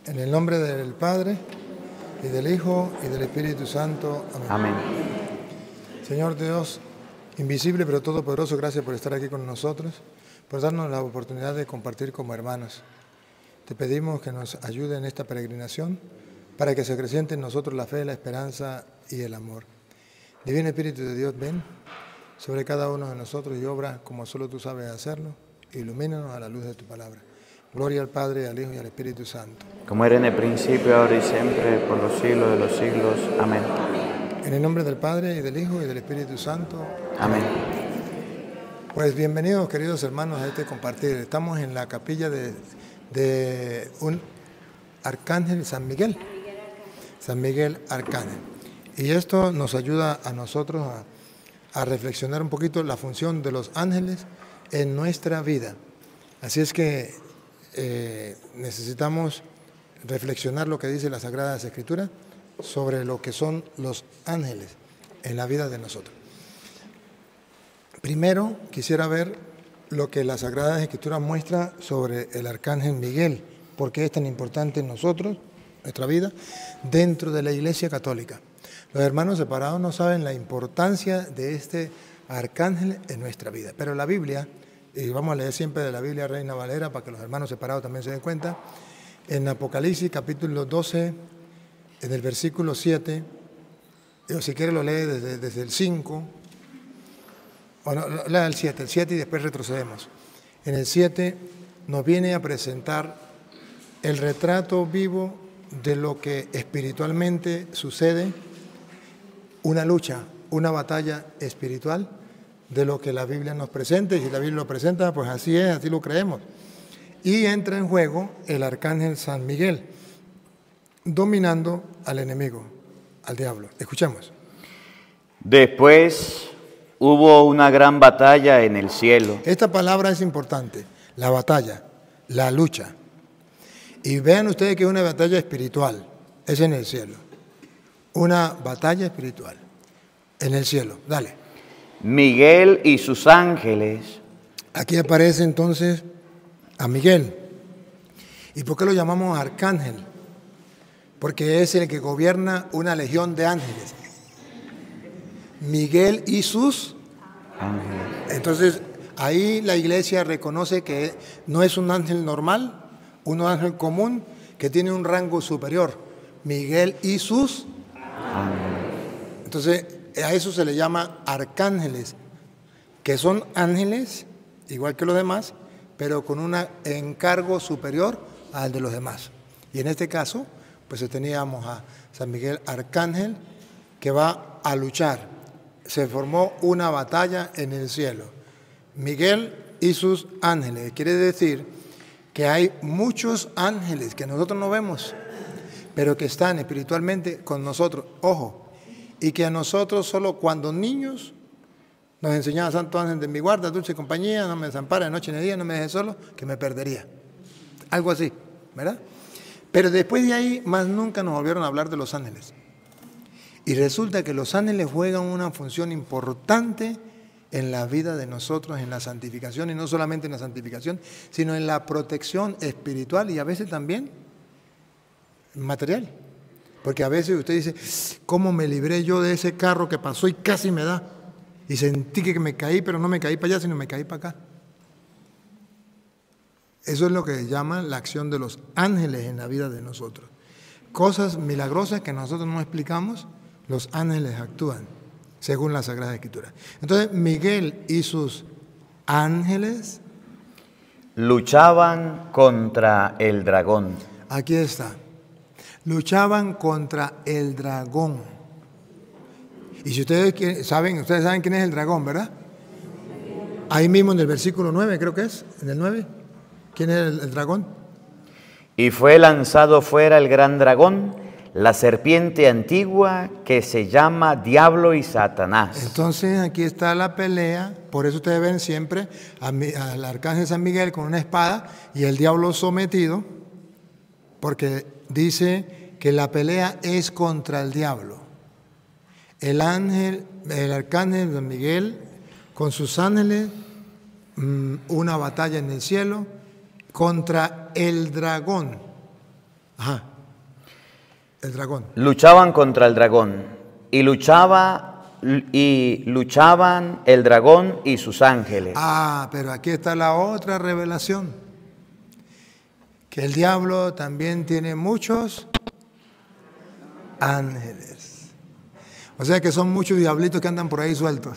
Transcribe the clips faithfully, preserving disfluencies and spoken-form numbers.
En el nombre del Padre, y del Hijo, y del Espíritu Santo. Amén. Amén. Señor Dios, invisible pero todopoderoso, gracias por estar aquí con nosotros, por darnos la oportunidad de compartir como hermanos. Te pedimos que nos ayude en esta peregrinación para que se acreciente en nosotros la fe, la esperanza y el amor. Divino Espíritu de Dios, ven sobre cada uno de nosotros y obra como solo tú sabes hacerlo. Ilumínanos a la luz de tu palabra. Gloria al Padre, al Hijo y al Espíritu Santo. Como era en el principio, ahora y siempre, por los siglos de los siglos. Amén. En el nombre del Padre, y del Hijo, y del Espíritu Santo. Amén. Pues bienvenidos, queridos hermanos, a este compartir. Estamos en la capilla de, de un arcángel, San Miguel. San Miguel Arcángel. Y esto nos ayuda a nosotros a, a reflexionar un poquito la función de los ángeles en nuestra vida. Así es que eh, necesitamos reflexionar lo que dice la Sagrada Escritura sobre lo que son los ángeles en la vida de nosotros. Primero quisiera ver lo que la Sagrada Escritura muestra sobre el Arcángel Miguel, porque es tan importante en nosotros, nuestra vida, dentro de la Iglesia Católica. Los hermanos separados no saben la importancia de este Arcángel en nuestra vida, pero la Biblia, y vamos a leer siempre de la Biblia Reina Valera para que los hermanos separados también se den cuenta, en Apocalipsis capítulo doce, en el versículo siete, o si quiere lo lee desde, desde el cinco, bueno, lea el siete, el siete y después retrocedemos. En el siete nos viene a presentar el retrato vivo de lo que espiritualmente sucede, una lucha, una batalla espiritual de lo que la Biblia nos presenta, y si la Biblia lo presenta, pues así es, así lo creemos. Y entra en juego el Arcángel San Miguel, dominando al enemigo, al diablo. Escuchemos. Después hubo una gran batalla en el cielo. Esta palabra es importante, la batalla, la lucha. Y vean ustedes que es una batalla espiritual, es en el cielo. Una batalla espiritual en el cielo. Dale. Miguel y sus ángeles. Aquí aparece entonces a Miguel. ¿Y por qué lo llamamos arcángel? Porque es el que gobierna una legión de ángeles. Miguel y sus ángeles. Entonces, ahí la iglesia reconoce que no es un ángel normal, un ángel común que tiene un rango superior. Miguel y sus ángeles. Entonces, a eso se le llama arcángeles, que son ángeles, igual que los demás, pero con un encargo superior al de los demás. Y en este caso, pues teníamos a San Miguel Arcángel, que va a luchar. Se formó una batalla en el cielo. Miguel y sus ángeles. Quiere decir que hay muchos ángeles que nosotros no vemos, pero que están espiritualmente con nosotros. Ojo. Y que a nosotros solo cuando niños nos enseñaba Santo Ángel de mi guarda, dulce compañía, no me desampara de noche ni de día, no me deje solo, que me perdería. Algo así, ¿verdad? Pero después de ahí, más nunca nos volvieron a hablar de los ángeles. Y resulta que los ángeles juegan una función importante en la vida de nosotros, en la santificación, y no solamente en la santificación, sino en la protección espiritual y a veces también material. Porque a veces usted dice, ¿cómo me libré yo de ese carro que pasó y casi me da? Y sentí que me caí, pero no me caí para allá, sino me caí para acá. Eso es lo que llaman la acción de los ángeles en la vida de nosotros. Cosas milagrosas que nosotros no explicamos, los ángeles actúan, según la Sagrada Escritura. Entonces, Miguel y sus ángeles luchaban contra el dragón. Aquí está. Luchaban contra el dragón. Y si ustedes saben, ustedes saben quién es el dragón, ¿verdad? Ahí mismo en el versículo nueve, creo que es, en el nueve. ¿Quién es el, el dragón? Y fue lanzado fuera el gran dragón, la serpiente antigua que se llama Diablo y Satanás. Entonces aquí está la pelea, por eso ustedes ven siempre al arcángel San Miguel con una espada y el diablo sometido, porque dice que la pelea es contra el diablo. El ángel, el arcángel San Miguel, con sus ángeles, una batalla en el cielo contra el dragón. Ajá. El dragón. Luchaban contra el dragón y luchaba y luchaban el dragón y sus ángeles. Ah, pero aquí está la otra revelación. Que el diablo también tiene muchos ángeles. O sea que son muchos diablitos que andan por ahí sueltos.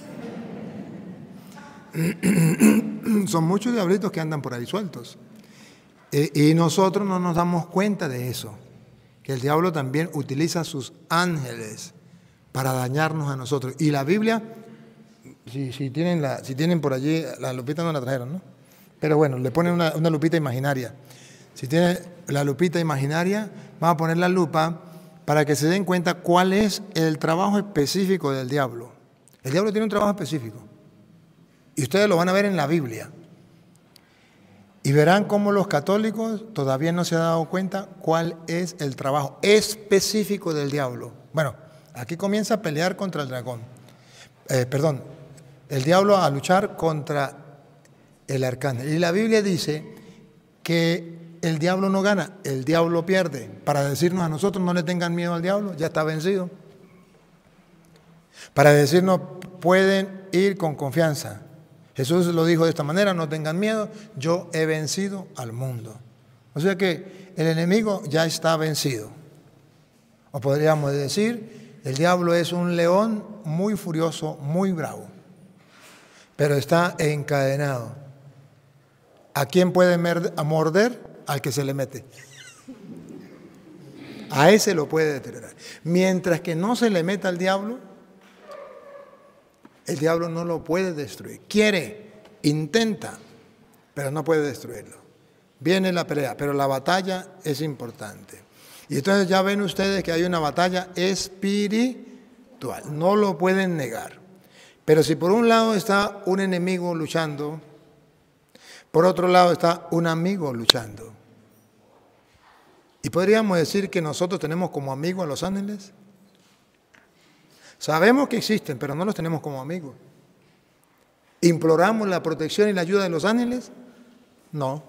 Son muchos diablitos que andan por ahí sueltos. Y, y nosotros no nos damos cuenta de eso. Que el diablo también utiliza sus ángeles para dañarnos a nosotros. Y la Biblia, si, si, tienen, la, si tienen por allí, la lupita no la trajeron, ¿no? Pero bueno, le ponen una, una lupita imaginaria. Si tienen la lupita imaginaria, vamos a poner la lupa para que se den cuenta cuál es el trabajo específico del diablo. El diablo tiene un trabajo específico. Y ustedes lo van a ver en la Biblia. Y verán cómo los católicos todavía no se han dado cuenta cuál es el trabajo específico del diablo. Bueno, aquí comienza a pelear contra el dragón. Eh, perdón, el diablo a luchar contra el arcángel. Y la Biblia dice que el diablo no gana, el diablo pierde. Para decirnos a nosotros no le tengan miedo al diablo, ya está vencido. Para decirnos pueden ir con confianza. Jesús lo dijo de esta manera, no tengan miedo, yo he vencido al mundo. O sea que el enemigo ya está vencido. O podríamos decir, el diablo es un león muy furioso, muy bravo, pero está encadenado. ¿A quién puede morder? Al que se le mete. A ese lo puede deteriorar. Mientras que no se le meta al diablo, el diablo no lo puede destruir. Quiere, intenta, pero no puede destruirlo. Viene la pelea, pero la batalla es importante. Y entonces ya ven ustedes que hay una batalla espiritual. No lo pueden negar. Pero si por un lado está un enemigo luchando, por otro lado está un amigo luchando. ¿Y podríamos decir que nosotros tenemos como amigos a los ángeles? Sabemos que existen, pero no los tenemos como amigos. ¿Imploramos la protección y la ayuda de los ángeles? No.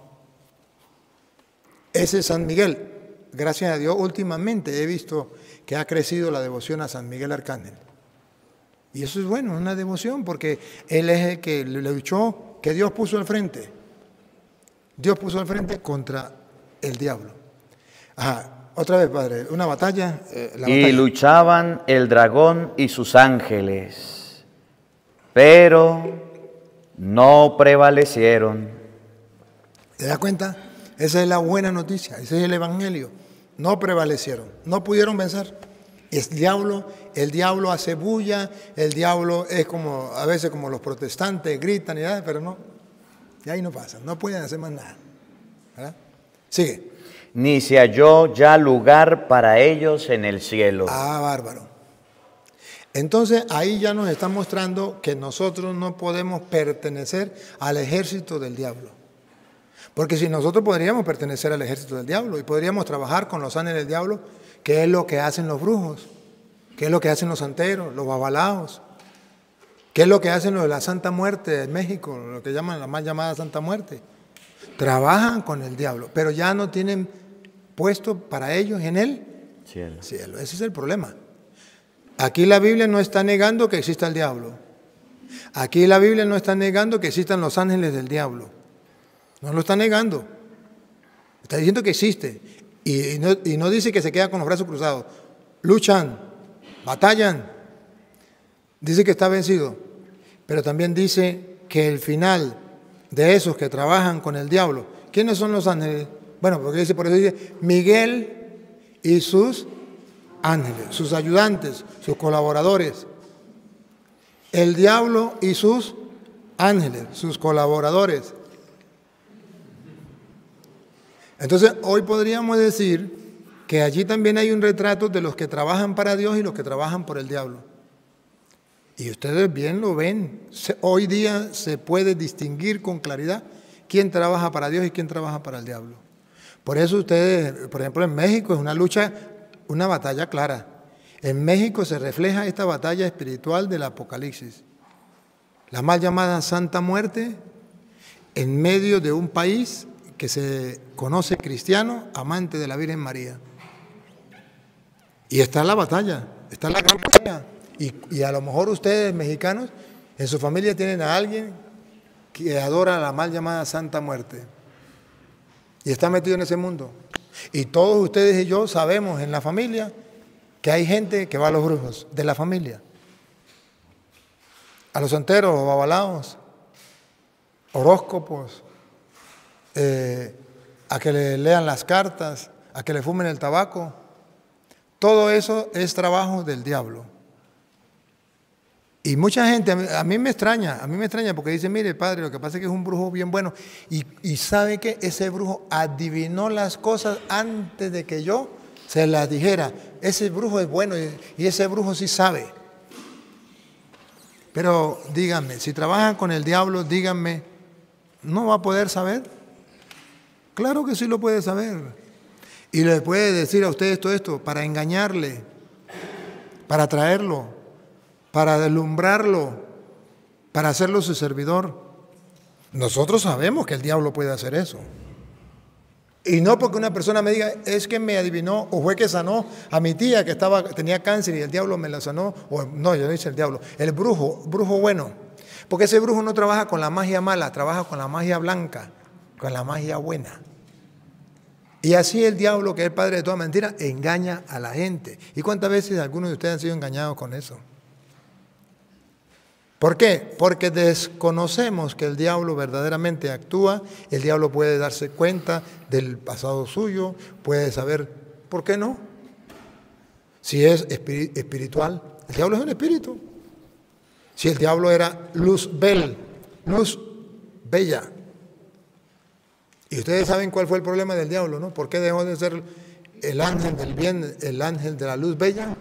Ese es San Miguel. Gracias a Dios, últimamente he visto que ha crecido la devoción a San Miguel Arcángel. Y eso es bueno, una devoción, porque él es el que le luchó, que Dios puso al frente. Dios puso al frente contra el diablo. Ajá. Otra vez, padre, una batalla, eh, la y batalla. luchaban el dragón y sus ángeles, pero no prevalecieron. ¿Te das cuenta? Esa es la buena noticia, ese es el evangelio. No prevalecieron, no pudieron vencer. El diablo, el diablo hace bulla, el diablo es como, a veces como los protestantes, gritan y nada, pero no, y ahí no pasa, no pueden hacer más nada. ¿Verdad? Sigue. Ni se halló ya lugar para ellos en el cielo. Ah, bárbaro. Entonces ahí ya nos está mostrando que nosotros no podemos pertenecer al ejército del diablo. Porque si nosotros podríamos pertenecer al ejército del diablo y podríamos trabajar con los ángeles del diablo, que es lo que hacen los brujos, que es lo que hacen los santeros, los babalaos, que es lo que hacen los de la Santa Muerte en México, lo que llaman la más llamada Santa Muerte. Trabajan con el diablo, pero ya no tienen puesto para ellos en el cielo. cielo. Ese es el problema. Aquí la Biblia no está negando que exista el diablo. Aquí la Biblia no está negando que existan los ángeles del diablo. No lo está negando. Está diciendo que existe. Y, y, no, y no dice que se queda con los brazos cruzados. Luchan, batallan. Dice que está vencido. Pero también dice que el final de esos que trabajan con el diablo, ¿quiénes son los ángeles? Bueno, porque dice, por eso dice Miguel y sus ángeles, sus ayudantes, sus colaboradores. El diablo y sus ángeles, sus colaboradores. Entonces, hoy podríamos decir que allí también hay un retrato de los que trabajan para Dios y los que trabajan por el diablo. Y ustedes bien lo ven. Hoy día se puede distinguir con claridad quién trabaja para Dios y quién trabaja para el diablo. Por eso ustedes, por ejemplo, en México es una lucha, una batalla clara. En México se refleja esta batalla espiritual del Apocalipsis. La mal llamada Santa Muerte en medio de un país que se conoce cristiano, amante de la Virgen María. Y está la batalla, está la gran batalla. Y, y a lo mejor ustedes, mexicanos, en su familia tienen a alguien que adora a la mal llamada Santa Muerte. Y está metido en ese mundo. Y todos ustedes y yo sabemos en la familia que hay gente que va a los brujos de la familia. A los santeros o babalaos, horóscopos, eh, a que le lean las cartas, a que le fumen el tabaco. Todo eso es trabajo del diablo. Y mucha gente, a mí, a mí me extraña, a mí me extraña porque dice, mire padre, lo que pasa es que es un brujo bien bueno. Y, y sabe que ese brujo adivinó las cosas antes de que yo se las dijera. Ese brujo es bueno y, y ese brujo sí sabe. Pero díganme, si trabajan con el diablo, díganme, ¿no va a poder saber? Claro que sí lo puede saber. Y le puede decir a ustedes todo esto para engañarle, para atraerlo, para deslumbrarlo, para hacerlo su servidor. Nosotros sabemos que el diablo puede hacer eso. Y no porque una persona me diga, es que me adivinó, o fue que sanó a mi tía que estaba, tenía cáncer y el diablo me la sanó, o no, yo no hice el diablo, el brujo, brujo bueno. Porque ese brujo no trabaja con la magia mala, trabaja con la magia blanca, con la magia buena. Y así el diablo, que es el padre de toda mentira, engaña a la gente. ¿Y cuántas veces algunos de ustedes han sido engañados con eso? ¿Por qué? Porque desconocemos que el diablo verdaderamente actúa, el diablo puede darse cuenta del pasado suyo, puede saber, ¿por qué no? Si es espiritual, el diablo es un espíritu. Si el diablo era luz bel, luz bella. Y ustedes saben cuál fue el problema del diablo, ¿no? ¿Por qué dejó de ser el ángel del bien, el ángel de la luz bella?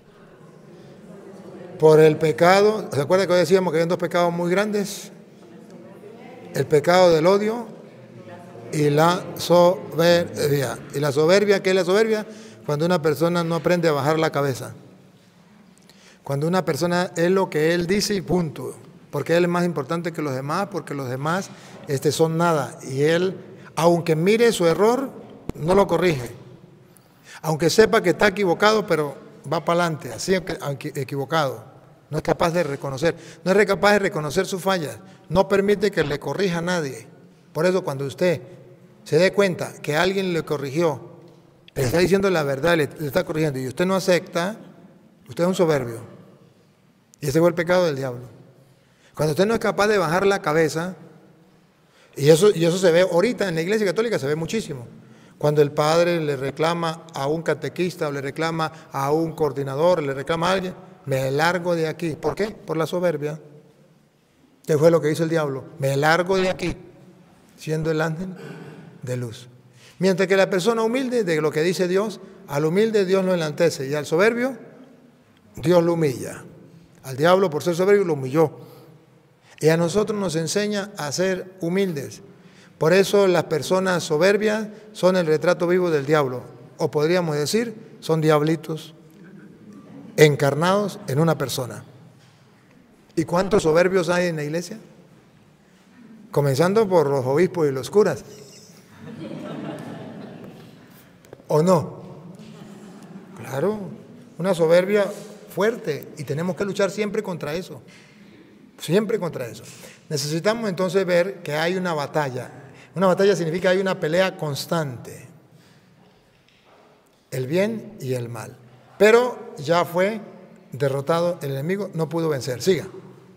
Por el pecado. ¿Se acuerdan que hoy decíamos que había dos pecados muy grandes? El pecado del odio y la soberbia. ¿Y la soberbia qué es la soberbia? Cuando una persona no aprende a bajar la cabeza. Cuando una persona es lo que él dice y punto. Porque él es más importante que los demás, porque los demás este, son nada. Y él, aunque mire su error, no lo corrige. Aunque sepa que está equivocado, pero va para adelante, así aunque equivocado. No es capaz de reconocer, no es capaz de reconocer sus fallas, no permite que le corrija a nadie. Por eso cuando usted se dé cuenta que alguien le corrigió, le está diciendo la verdad, le, le está corrigiendo, y usted no acepta, usted es un soberbio. Y ese fue el pecado del diablo. Cuando usted no es capaz de bajar la cabeza, y eso, y eso se ve ahorita en la Iglesia Católica, se ve muchísimo. Cuando el padre le reclama a un catequista o le reclama a un coordinador, le reclama a alguien, me largo de aquí. ¿Por qué? Por la soberbia. ¿Qué fue lo que hizo el diablo? Me largo de aquí, siendo el ángel de luz. Mientras que la persona humilde, de lo que dice Dios, al humilde Dios lo enaltece y al soberbio Dios lo humilla. Al diablo por ser soberbio lo humilló. Y a nosotros nos enseña a ser humildes. Por eso las personas soberbias son el retrato vivo del diablo. O podríamos decir, son diablitos encarnados en una persona. ¿Y cuántos soberbios hay en la iglesia? Comenzando por los obispos y los curas. ¿O no? Claro, una soberbia fuerte y tenemos que luchar siempre contra eso. Siempre contra eso. Necesitamos entonces ver que hay una batalla. Una batalla significa que hay una pelea constante. El bien y el mal. Pero ya fue derrotado el enemigo, no pudo vencer. Siga.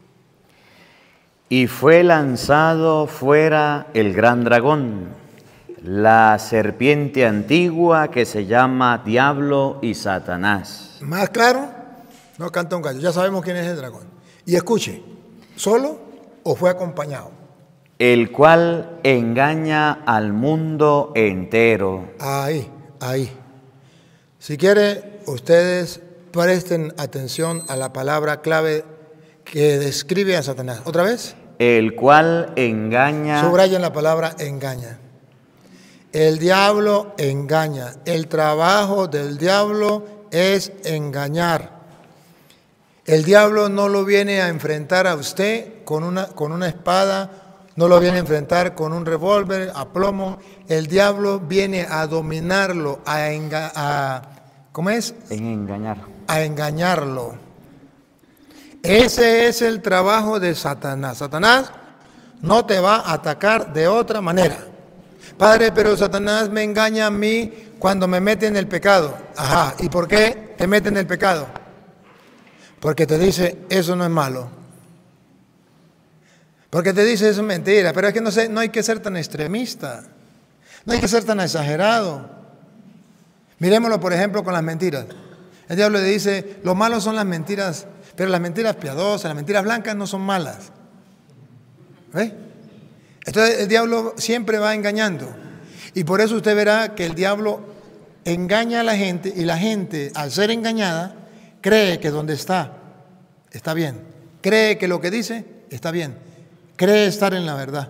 Y fue lanzado fuera el gran dragón, la serpiente antigua que se llama Diablo y Satanás. Más claro, no canta un gallo, ya sabemos quién es el dragón. Y escuche, ¿solo o fue acompañado? El cual engaña al mundo entero. Ahí, ahí. Si quiere, ustedes presten atención a la palabra clave que describe a Satanás. ¿Otra vez? El cual engaña. Subrayen la palabra engaña. El diablo engaña. El trabajo del diablo es engañar. El diablo no lo viene a enfrentar a usted con una, con una espada no lo viene a enfrentar con un revólver a plomo. El diablo viene a dominarlo, a, enga a ¿cómo es? En engañar. A engañarlo. Ese es el trabajo de Satanás. Satanás no te va a atacar de otra manera. Padre, pero Satanás me engaña a mí cuando me mete en el pecado. Ajá, ¿y por qué te mete en el pecado? Porque te dice, eso no es malo. Porque te dice, eso es mentira. Pero es que no, sé, no hay que ser tan extremista. No hay que ser tan exagerado. Miremoslo, por ejemplo, con las mentiras. El diablo le dice, lo malo son las mentiras, pero las mentiras piadosas, las mentiras blancas no son malas. ¿Ve? Entonces el diablo siempre va engañando. Y por eso usted verá que el diablo engaña a la gente y la gente, al ser engañada, cree que donde está, está bien. Cree que lo que dice está bien. Cree estar en la verdad.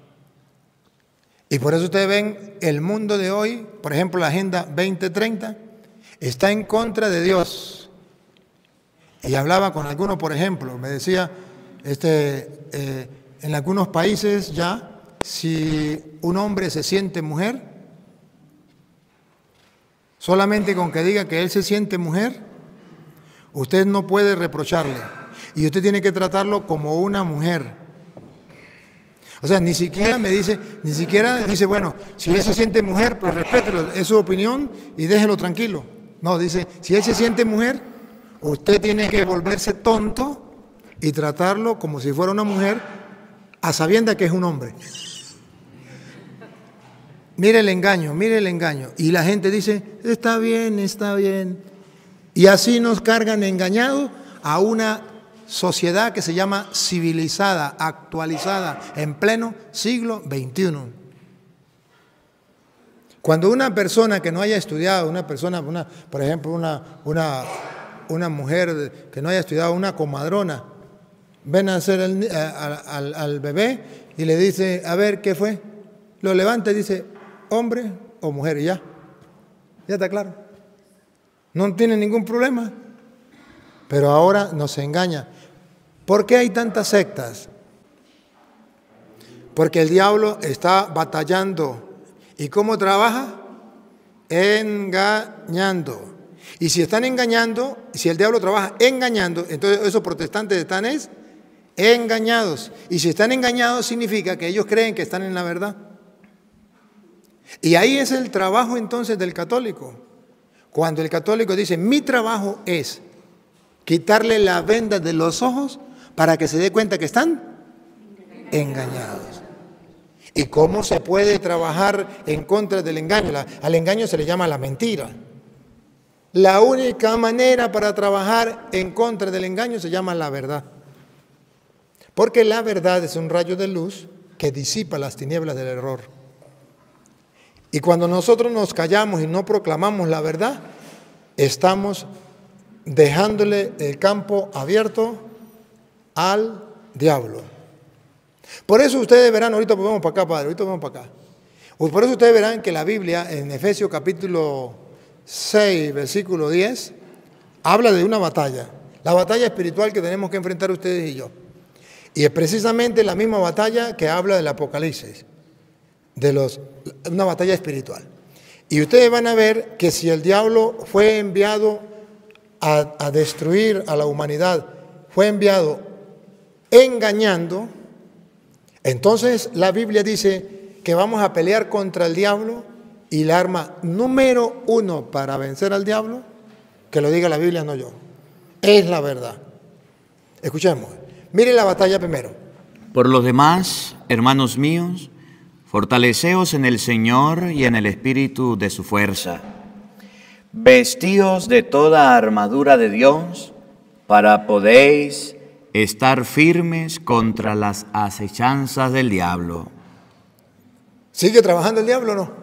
Y por eso ustedes ven el mundo de hoy, por ejemplo la Agenda veinte treinta, está en contra de Dios. Y hablaba con algunos, por ejemplo, me decía, este, eh, en algunos países ya, si un hombre se siente mujer, solamente con que diga que él se siente mujer, usted no puede reprocharle. Y usted tiene que tratarlo como una mujer. O sea, ni siquiera me dice, ni siquiera dice, bueno, si él se siente mujer, pues respételo, es su opinión y déjelo tranquilo. No, dice, si él se siente mujer, usted tiene que volverse tonto y tratarlo como si fuera una mujer, a sabiendas que es un hombre. Mire el engaño, mire el engaño. Y la gente dice, está bien, está bien. Y así nos cargan engañados a una sociedad que se llama civilizada, actualizada, en pleno siglo veintiuno. Cuando una persona que no haya estudiado, una persona, una, por ejemplo, una, una, una mujer que no haya estudiado, una comadrona, ven a hacer el, a, al, al bebé y le dice, a ver, ¿qué fue? Lo levanta y dice, hombre o mujer, y ya, ya está claro. No tiene ningún problema. Pero ahora nos engaña. ¿Por qué hay tantas sectas? Porque el diablo está batallando. ¿Y cómo trabaja? Engañando. Y si están engañando, si el diablo trabaja engañando, entonces esos protestantes están es engañados. Y si están engañados significa que ellos creen que están en la verdad. Y ahí es el trabajo entonces del católico. Cuando el católico dice, mi trabajo es quitarle la venda de los ojos para que se dé cuenta que están engañados. ¿Y cómo se puede trabajar en contra del engaño? La, al engaño se le llama la mentira. La única manera para trabajar en contra del engaño se llama la verdad. Porque la verdad es un rayo de luz que disipa las tinieblas del error. Y cuando nosotros nos callamos y no proclamamos la verdad, estamos dejándole el campo abierto al diablo. Por eso ustedes verán, ahorita vamos para acá, padre, ahorita vamos para acá. Por eso ustedes verán que la Biblia, en Efesios capítulo seis, versículo diez, habla de una batalla, la batalla espiritual que tenemos que enfrentar ustedes y yo. Y es precisamente la misma batalla que habla del Apocalipsis, de los, una batalla espiritual. Y ustedes van a ver que si el diablo fue enviado a, a destruir a la humanidad, fue enviado engañando, entonces la Biblia dice que vamos a pelear contra el diablo y el arma número uno para vencer al diablo, que lo diga la Biblia, no yo, es la verdad. Escuchemos, miren la batalla primero. Por los demás, hermanos míos, fortaleceos en el Señor y en el espíritu de su fuerza. Vestíos de toda armadura de Dios para podéis estar firmes contra las acechanzas del diablo. ¿Sigue trabajando el diablo o no?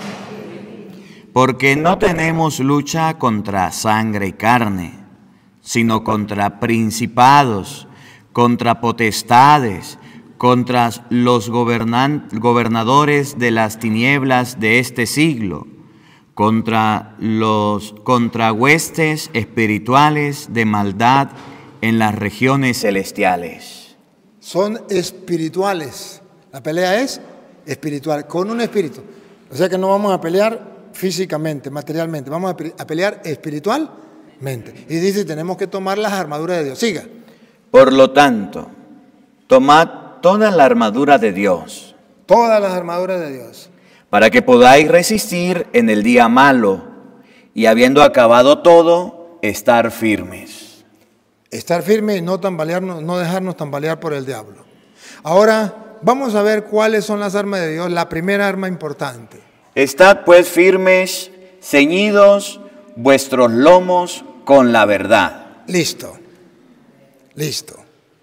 Porque no tenemos lucha contra sangre y carne, sino contra principados, contra potestades, contra los gobernan- gobernadores de las tinieblas de este siglo, contra los contrahuestes espirituales de maldad en las regiones celestiales. Son espirituales. La pelea es espiritual, con un espíritu. O sea que no vamos a pelear físicamente, materialmente, vamos a pelear espiritualmente. Y dice, tenemos que tomar las armaduras de Dios. Siga. Por lo tanto, tomad toda la armadura de Dios. Todas las armaduras de Dios. Para que podáis resistir en el día malo y habiendo acabado todo, estar firmes. Estar firmes y no tambalearnos, no dejarnos tambalear por el diablo. Ahora vamos a ver cuáles son las armas de Dios. La primera arma importante. Estad pues firmes, ceñidos vuestros lomos con la verdad. Listo. Listo.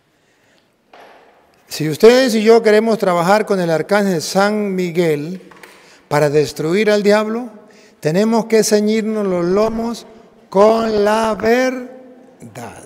Si ustedes y yo queremos trabajar con el arcángel San Miguel para destruir al diablo, tenemos que ceñirnos los lomos con la verdad.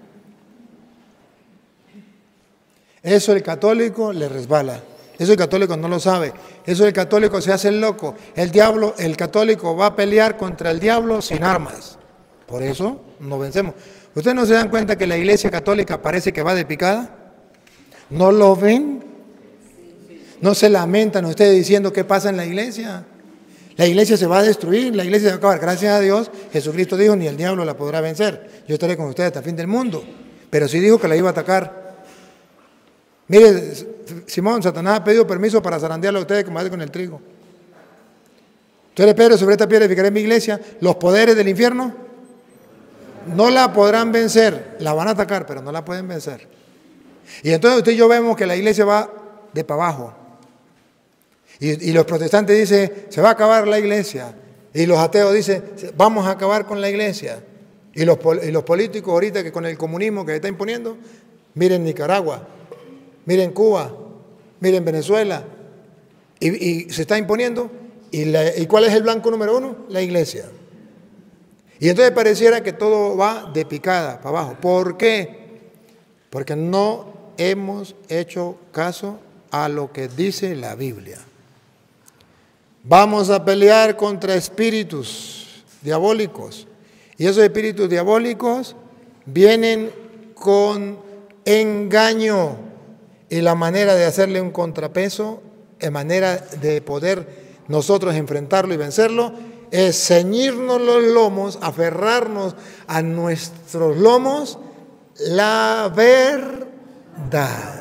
Eso el católico le resbala. Eso el católico no lo sabe. Eso el católico se hace el loco. El diablo, el católico va a pelear contra el diablo sin armas. Por eso no vencemos. ¿Ustedes no se dan cuenta que la iglesia católica parece que va de picada? ¿No lo ven? ¿No se lamentan ustedes diciendo qué pasa en la iglesia? La iglesia se va a destruir, la iglesia se va a acabar. Gracias a Dios, Jesucristo dijo, ni el diablo la podrá vencer. Yo estaré con ustedes hasta el fin del mundo. Pero sí dijo que la iba a atacar. Mire, Simón, Satanás ha pedido permiso para zarandearlo a ustedes como hace con el trigo. Entonces, Pedro, sobre esta piedra edificaré mi iglesia. Los poderes del infierno no la podrán vencer. La van a atacar, pero no la pueden vencer. Y entonces usted y yo vemos que la iglesia va de para abajo. Y, y los protestantes dicen, se va a acabar la iglesia. Y los ateos dicen, vamos a acabar con la iglesia. Y los, y los políticos ahorita que con el comunismo que se está imponiendo, miren Nicaragua, miren Cuba, miren Venezuela. Y, y se está imponiendo. Y, la, ¿Y cuál es el blanco número uno? La iglesia. Y entonces pareciera que todo va de picada para abajo. ¿Por qué? Porque no hemos hecho caso a lo que dice la Biblia. Vamos a pelear contra espíritus diabólicos. Y esos espíritus diabólicos vienen con engaño. Y la manera de hacerle un contrapeso, la manera de poder nosotros enfrentarlo y vencerlo, es ceñirnos los lomos, aferrarnos a nuestros lomos, la verdad.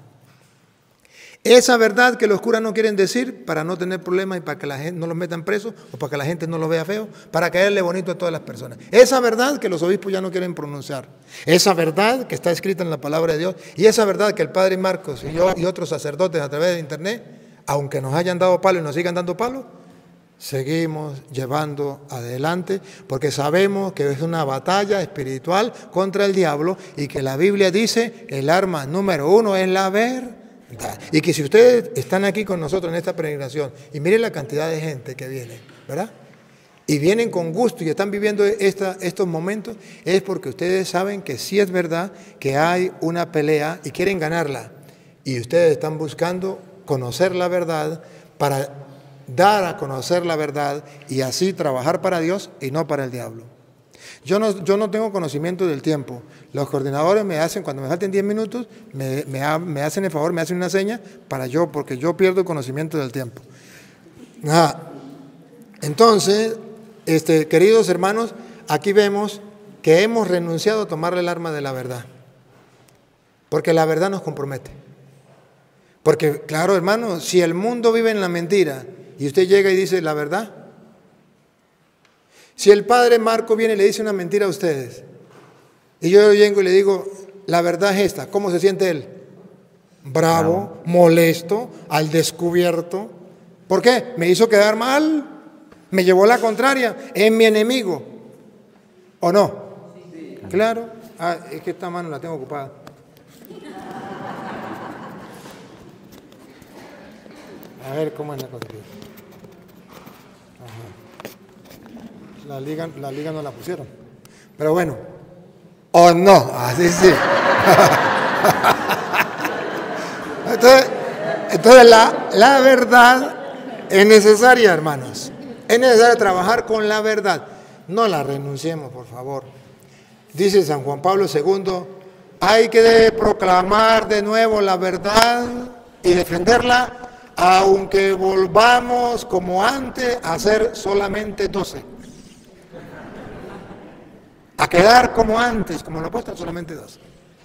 Esa verdad que los curas no quieren decir para no tener problemas y para que la gente no los metan presos o para que la gente no los vea feo, para caerle bonito a todas las personas. Esa verdad que los obispos ya no quieren pronunciar. Esa verdad que está escrita en la palabra de Dios y esa verdad que el padre Marcos y yo y otros sacerdotes a través de internet, aunque nos hayan dado palo y nos sigan dando palo, seguimos llevando adelante porque sabemos que es una batalla espiritual contra el diablo y que la Biblia dice el arma número uno es la verdad. Y que si ustedes están aquí con nosotros en esta peregrinación y miren la cantidad de gente que viene, ¿verdad? Y vienen con gusto y están viviendo esta, estos momentos, es porque ustedes saben que sí es verdad que hay una pelea y quieren ganarla. Y ustedes están buscando conocer la verdad para dar a conocer la verdad y así trabajar para Dios y no para el diablo. Yo no, yo no tengo conocimiento del tiempo. Los coordinadores me hacen, cuando me falten diez minutos, me, me, me hacen el favor, me hacen una seña para yo, porque yo pierdo el conocimiento del tiempo. Ah, entonces, este, queridos hermanos, aquí vemos que hemos renunciado a tomar el arma de la verdad. Porque la verdad nos compromete. Porque, claro, hermano, si el mundo vive en la mentira y usted llega y dice la verdad, si el padre Marco viene y le dice una mentira a ustedes, y yo llego y le digo, la verdad es esta, ¿cómo se siente él? Bravo, molesto, al descubierto. ¿Por qué? Me hizo quedar mal, me llevó la contraria, es mi enemigo. ¿O no? Sí. Claro. Ah, es que esta mano la tengo ocupada. A ver cómo es la cosa. La liga, la liga no la pusieron. Pero bueno. O no, así sí. Entonces, entonces la, la verdad es necesaria, hermanos. Es necesario trabajar con la verdad. No la renunciemos, por favor. Dice San Juan Pablo segundo, hay que proclamar de nuevo la verdad y defenderla, aunque volvamos como antes a ser solamente doce. A quedar como antes, como los apóstoles, solamente doce.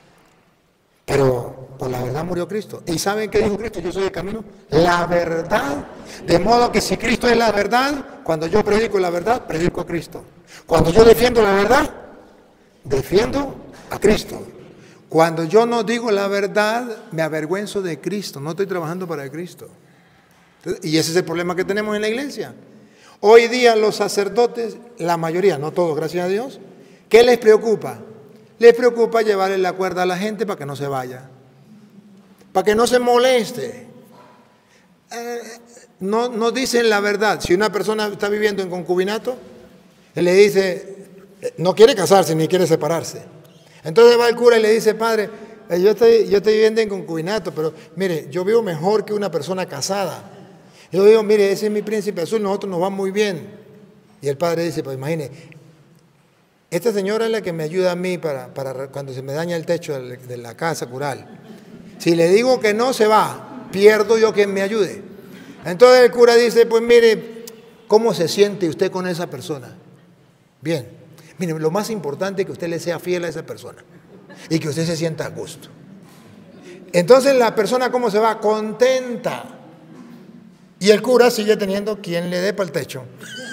Pero por la verdad murió Cristo. ¿Y saben qué dijo Cristo? Yo soy el camino, la verdad. De modo que si Cristo es la verdad, cuando yo predico la verdad, predico a Cristo. Cuando yo defiendo la verdad, defiendo a Cristo. Cuando yo no digo la verdad, me avergüenzo de Cristo. No estoy trabajando para Cristo. Y ese es el problema que tenemos en la iglesia. Hoy día los sacerdotes, la mayoría, no todos, gracias a Dios, ¿qué les preocupa? Les preocupa llevarle la cuerda a la gente para que no se vaya, para que no se moleste. Eh, no, no dicen la verdad. Si una persona está viviendo en concubinato, él le dice, no quiere casarse ni quiere separarse. Entonces va el cura y le dice, padre, eh, yo, estoy, yo estoy viviendo en concubinato, pero mire, yo vivo mejor que una persona casada. Yo digo, mire, ese es mi príncipe azul, nosotros nos va muy bien. Y el padre dice, pues imagine, esta señora es la que me ayuda a mí para, para cuando se me daña el techo de, de la casa cural. Si le digo que no se va, pierdo yo quien me ayude. Entonces el cura dice, pues mire, ¿cómo se siente usted con esa persona? Bien, mire, lo más importante es que usted le sea fiel a esa persona y que usted se sienta a gusto. Entonces la persona, ¿cómo se va? Contenta. Y el cura sigue teniendo quien le dé para el techo.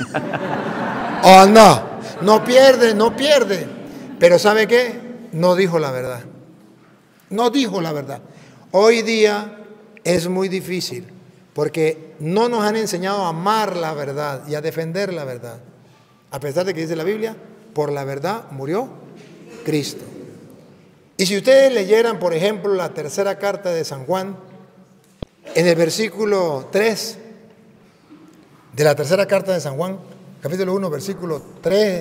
Oh, no, no pierde, no pierde. Pero ¿sabe qué? No dijo la verdad. No dijo la verdad. Hoy día es muy difícil porque no nos han enseñado a amar la verdad y a defender la verdad. A pesar de que dice la Biblia, por la verdad murió Cristo. Y si ustedes leyeran, por ejemplo, la tercera carta de San Juan, en el versículo tres de la tercera carta de San Juan, capítulo uno, versículo tres,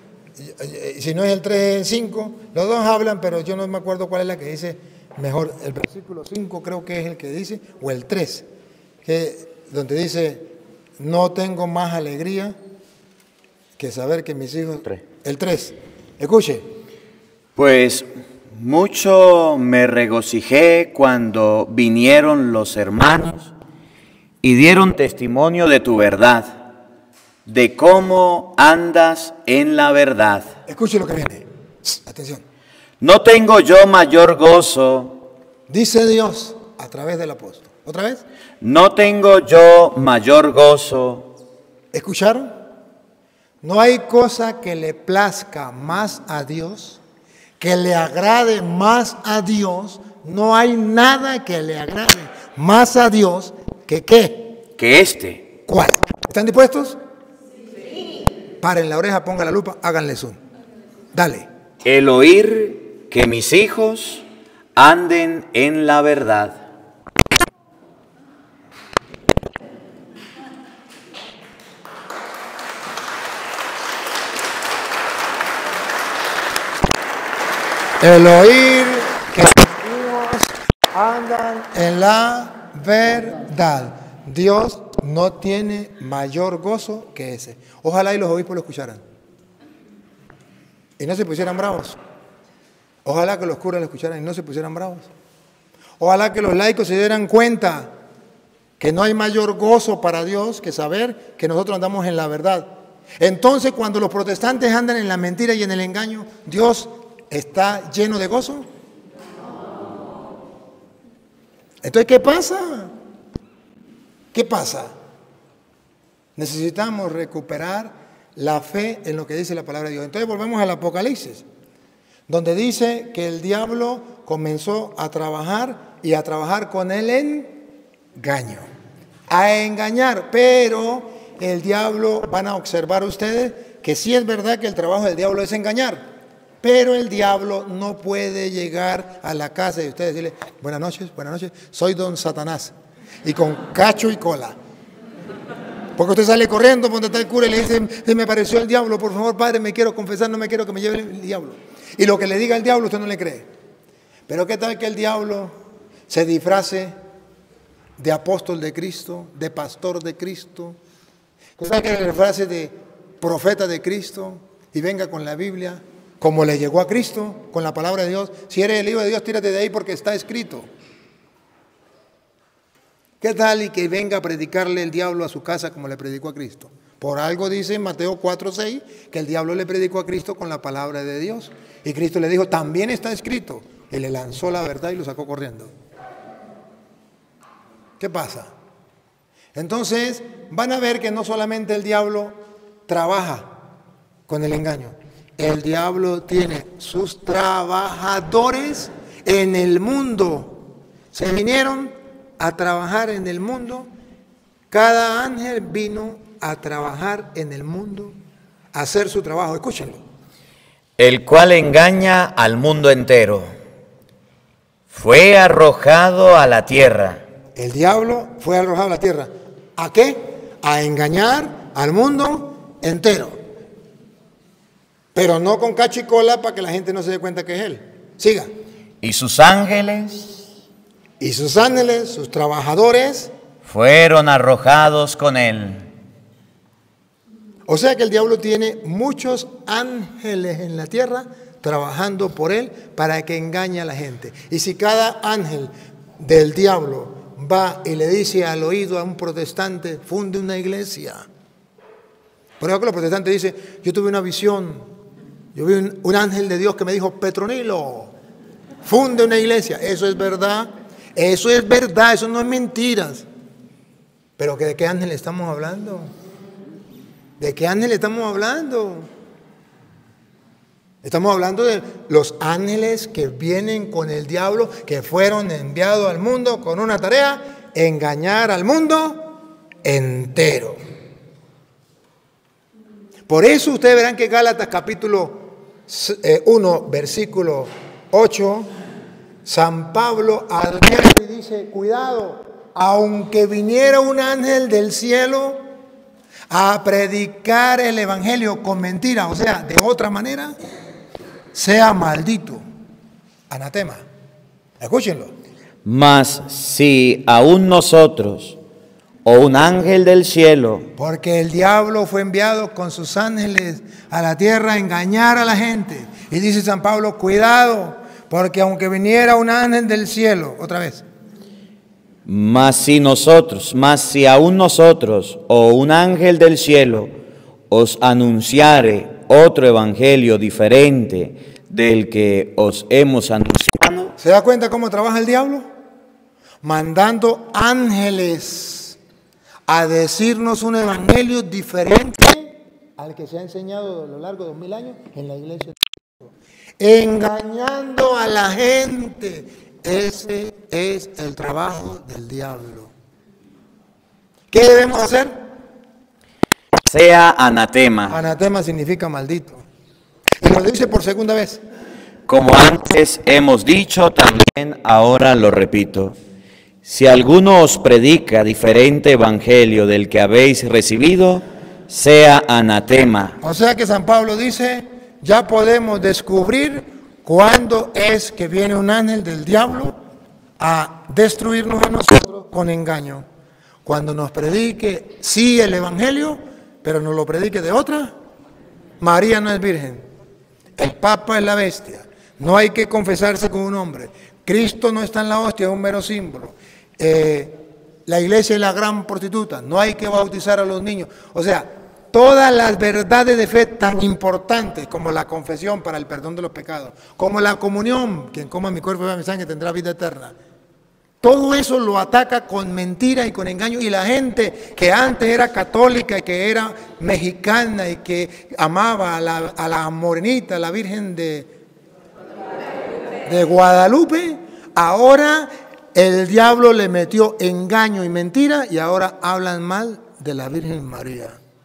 si no es el tres, es el cinco, los dos hablan, pero yo no me acuerdo cuál es la que dice mejor. El versículo cinco creo que es el que dice, o el tres, que, donde dice, no tengo más alegría que saber que mis hijos... Tres. El tres, escuche. Pues mucho me regocijé cuando vinieron los hermanos y dieron testimonio de tu verdad, de cómo andas en la verdad. Escuche lo que viene. Atención. No tengo yo mayor gozo. Dice Dios a través del apóstol. ¿Otra vez? No tengo yo mayor gozo. ¿Escucharon? No hay cosa que le plazca más a Dios, que le agrade más a Dios. No hay nada que le agrade más a Dios que ¿qué? Que este. ¿Cuál? ¿Están dispuestos? Sí. Paren la oreja, pongan la lupa, háganle zoom. Dale. El oír que mis hijos anden en la verdad. El oír que los hijos andan en la verdad. Dios no tiene mayor gozo que ese. Ojalá y los obispos lo escucharan. Y no se pusieran bravos. Ojalá que los curas lo escucharan y no se pusieran bravos. Ojalá que los laicos se dieran cuenta que no hay mayor gozo para Dios que saber que nosotros andamos en la verdad. Entonces, cuando los protestantes andan en la mentira y en el engaño, Dios ¿está lleno de gozo? Entonces, ¿qué pasa? ¿Qué pasa? Necesitamos recuperar la fe en lo que dice la palabra de Dios. Entonces volvemos al Apocalipsis, donde dice que el diablo comenzó a trabajar y a trabajar con el engaño, a engañar, pero el diablo, van a observar ustedes que sí es verdad que el trabajo del diablo es engañar. Pero el diablo no puede llegar a la casa de ustedes y decirle, buenas noches, buenas noches, soy don Satanás, y con cacho y cola. Porque usted sale corriendo donde está el cura y le dice, se me apareció el diablo, por favor, padre, me quiero confesar, no me quiero que me lleve el diablo. Y lo que le diga el diablo usted no le cree. Pero ¿qué tal que el diablo se disfrace de apóstol de Cristo, de pastor de Cristo? ¿Qué tal que se disfrace de profeta de Cristo y venga con la Biblia? Como le llegó a Cristo, con la palabra de Dios. Si eres el hijo de Dios, tírate de ahí porque está escrito. ¿Qué tal y que venga a predicarle el diablo a su casa como le predicó a Cristo? Por algo dice en Mateo cuatro seis que el diablo le predicó a Cristo con la palabra de Dios. Y Cristo le dijo, también está escrito. Y le lanzó la verdad y lo sacó corriendo. ¿Qué pasa? Entonces van a ver que no solamente el diablo trabaja con el engaño. El diablo tiene sus trabajadores en el mundo. Se vinieron a trabajar en el mundo. Cada ángel vino a trabajar en el mundo, a hacer su trabajo. Escúchenlo. El cual engaña al mundo entero. Fue arrojado a la tierra. El diablo fue arrojado a la tierra. ¿A qué? A engañar al mundo entero. Pero no con cachicola para que la gente no se dé cuenta que es él. Siga. Y sus ángeles. Y sus ángeles, sus trabajadores. Fueron arrojados con él. O sea que el diablo tiene muchos ángeles en la tierra trabajando por él para que engañe a la gente. Y si cada ángel del diablo va y le dice al oído a un protestante, funde una iglesia. Por ejemplo, los protestantes dicen, yo tuve una visión, yo vi un, un ángel de Dios que me dijo, Petronilo, funde una iglesia. Eso es verdad, eso es verdad, eso no es mentiras. Pero ¿de qué ángel estamos hablando? ¿De qué ángel estamos hablando? Estamos hablando de los ángeles que vienen con el diablo, que fueron enviados al mundo con una tarea, engañar al mundo entero. Por eso ustedes verán que Gálatas capítulo uno, versículo ocho, San Pablo advierte y dice, cuidado, aunque viniera un ángel del cielo a predicar el evangelio con mentira, o sea, de otra manera, sea maldito, anatema. Escúchenlo. Mas si aún nosotros o un ángel del cielo, porque el diablo fue enviado con sus ángeles a la tierra a engañar a la gente. Y dice San Pablo, cuidado, porque aunque viniera un ángel del cielo, otra vez. mas si nosotros, mas si aún nosotros o un ángel del cielo os anunciare otro evangelio diferente del que os hemos anunciado. ¿Se da cuenta cómo trabaja el diablo? Mandando ángeles a decirnos un evangelio diferente al que se ha enseñado a lo largo de dos mil años en la iglesia. Engañando a la gente. Ese es el trabajo del diablo. ¿Qué debemos hacer? Sea anatema. Anatema significa maldito. Y lo dice por segunda vez. Como antes hemos dicho, también ahora lo repito. Si alguno os predica diferente evangelio del que habéis recibido, sea anatema. O sea que San Pablo dice, ya podemos descubrir cuándo es que viene un ángel del diablo a destruirnos a nosotros con engaño. Cuando nos predique, sí, el evangelio, pero nos lo predique de otra. María no es virgen. El Papa es la bestia. No hay que confesarse con un hombre. Cristo no está en la hostia, es un mero símbolo. Eh, la iglesia es la gran prostituta. No hay que bautizar a los niños. O sea, todas las verdades de fe tan importantes como la confesión para el perdón de los pecados, como la comunión, quien coma mi cuerpo y beba mi sangre tendrá vida eterna. Todo eso lo ataca con mentira y con engaño. Y la gente que antes era católica y que era mexicana y que amaba a la, a la morenita, la Virgen de, de Guadalupe, ahora el diablo le metió engaño y mentira y ahora hablan mal de la Virgen María.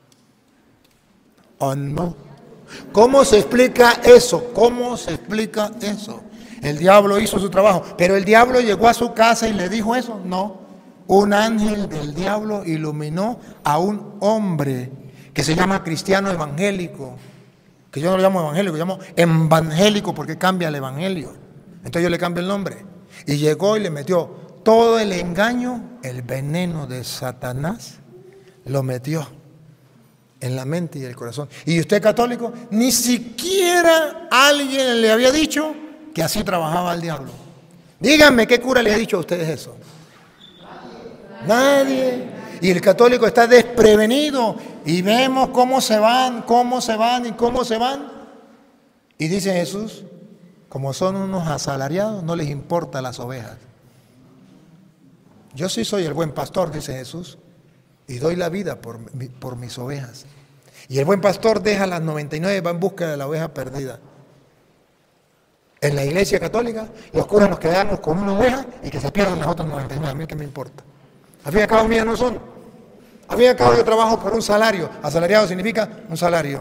¿O no? ¿Cómo se explica eso? ¿Cómo se explica eso? El diablo hizo su trabajo, pero el diablo llegó a su casa y le dijo eso. No, un ángel del diablo iluminó a un hombre que se llama cristiano evangélico, que yo no lo llamo evangélico, lo llamo evangélico porque cambia el evangelio. Entonces yo le cambio el nombre. Y llegó y le metió todo el engaño, el veneno de Satanás, lo metió en la mente y el corazón. Y usted católico, ni siquiera alguien le había dicho que así trabajaba el diablo. Díganme qué cura le ha dicho a ustedes eso. Nadie. Y el católico está desprevenido y vemos cómo se van, cómo se van y cómo se van. Y dice Jesús, como son unos asalariados, no les importa las ovejas. Yo sí soy el buen pastor, dice Jesús, y doy la vida por, por mis ovejas. Y el buen pastor deja las noventa y nueve y va en busca de la oveja perdida. En la iglesia católica, los curas nos quedamos con una oveja y que se pierdan las otras noventa y nueve. A mí qué me importa. Al fin y al cabo, mías no son. Al fin y al cabo, yo trabajo por un salario. Asalariado significa un salario.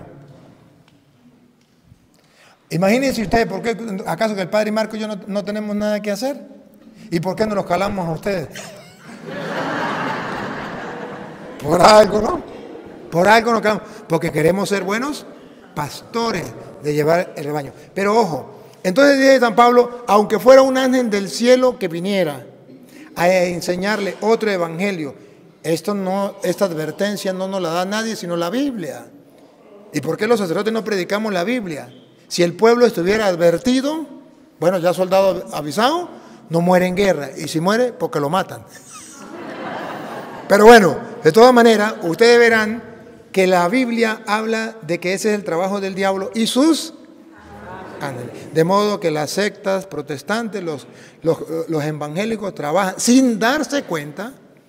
Imagínense ustedes, ¿por qué, acaso que el padre Marco y yo no, no tenemos nada que hacer? ¿Y por qué no los calamos a ustedes? Por algo, ¿no? Por algo nos calamos. Porque queremos ser buenos pastores de llevar el rebaño. Pero ojo, entonces dice San Pablo, aunque fuera un ángel del cielo que viniera a enseñarle otro evangelio, esto no, esta advertencia no nos la da nadie sino la Biblia. ¿Y por qué los sacerdotes no predicamos la Biblia? Si el pueblo estuviera advertido, bueno, ya soldado avisado, no muere en guerra. Y si muere, porque lo matan. Pero bueno, de todas maneras, ustedes verán que la Biblia habla de que ese es el trabajo del diablo y sus ángeles. De modo que las sectas protestantes, los, los, los evangélicos trabajan sin darse cuenta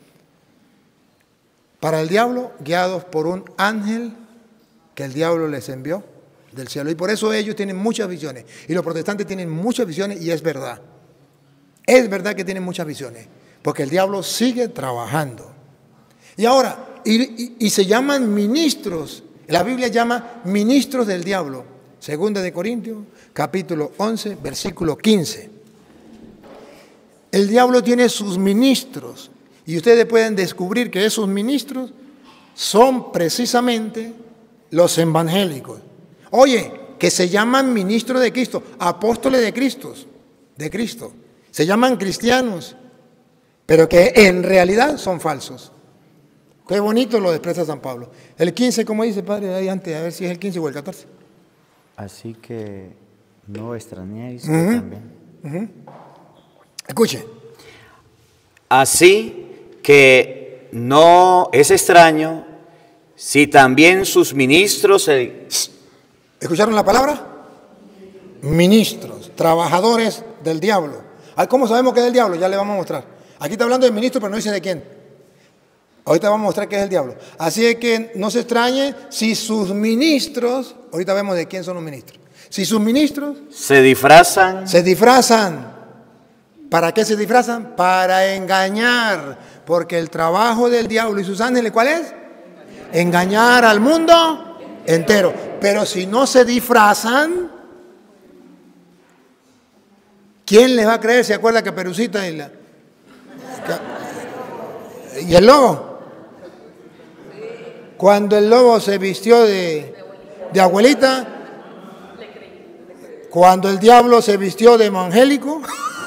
para el diablo, guiados por un ángel que el diablo les envió del cielo. Y por eso ellos tienen muchas visiones. Y los protestantes tienen muchas visiones y es verdad. Es verdad que tienen muchas visiones. Porque el diablo sigue trabajando. Y ahora, y, y, y se llaman ministros. La Biblia llama ministros del diablo. Segunda de Corintios, capítulo once, versículo quince. El diablo tiene sus ministros. Y ustedes pueden descubrir que esos ministros son precisamente los evangélicos. Oye, que se llaman ministros de Cristo, apóstoles de Cristo, de Cristo. Se llaman cristianos, pero que en realidad son falsos. Qué bonito lo expresa San Pablo. El quince, ¿cómo dice, padre? Ahí antes, a ver si es el quince o el catorce. Así que no extrañéis uh-huh. también. Uh-huh. Escuche. Así que no es extraño si también sus ministros... El... ¿Escucharon la palabra? Ministros, trabajadores del diablo. ¿Cómo sabemos que es del diablo? Ya le vamos a mostrar. Aquí está hablando de ministro, pero no dice de quién. Ahorita vamos a mostrar que es el diablo. Así es que no se extrañe si sus ministros, ahorita vemos de quién son los ministros. Si sus ministros se disfrazan. Se disfrazan. ¿Para qué se disfrazan? Para engañar. Porque el trabajo del diablo y sus ángeles, ¿cuál es? Engañar al mundo entero. Pero si no se disfrazan, ¿quién les va a creer? ¿Se acuerda que Perucita y la... y el lobo? Cuando el lobo se vistió de, de abuelita, cuando el diablo se vistió de evangélico,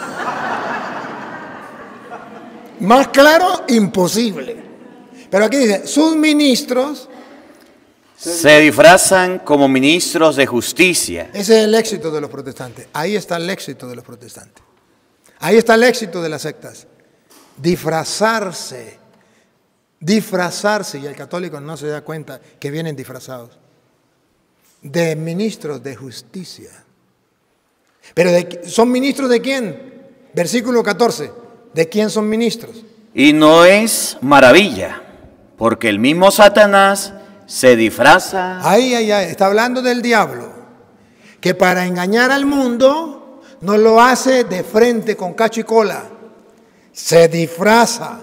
más claro, imposible. Pero aquí dice, sus ministros se disfrazan como ministros de justicia. Ese es el éxito de los protestantes. Ahí está el éxito de los protestantes. Ahí está el éxito de las sectas. Disfrazarse. Disfrazarse. Y el católico no se da cuenta que vienen disfrazados. De ministros de justicia. Pero de, ¿son ministros de quién? Versículo catorce. ¿De quién son ministros? Y no es maravilla, porque el mismo Satanás se disfraza. Ay, ay, ay, está hablando del diablo, que para engañar al mundo no lo hace de frente con cacho y cola, se disfraza.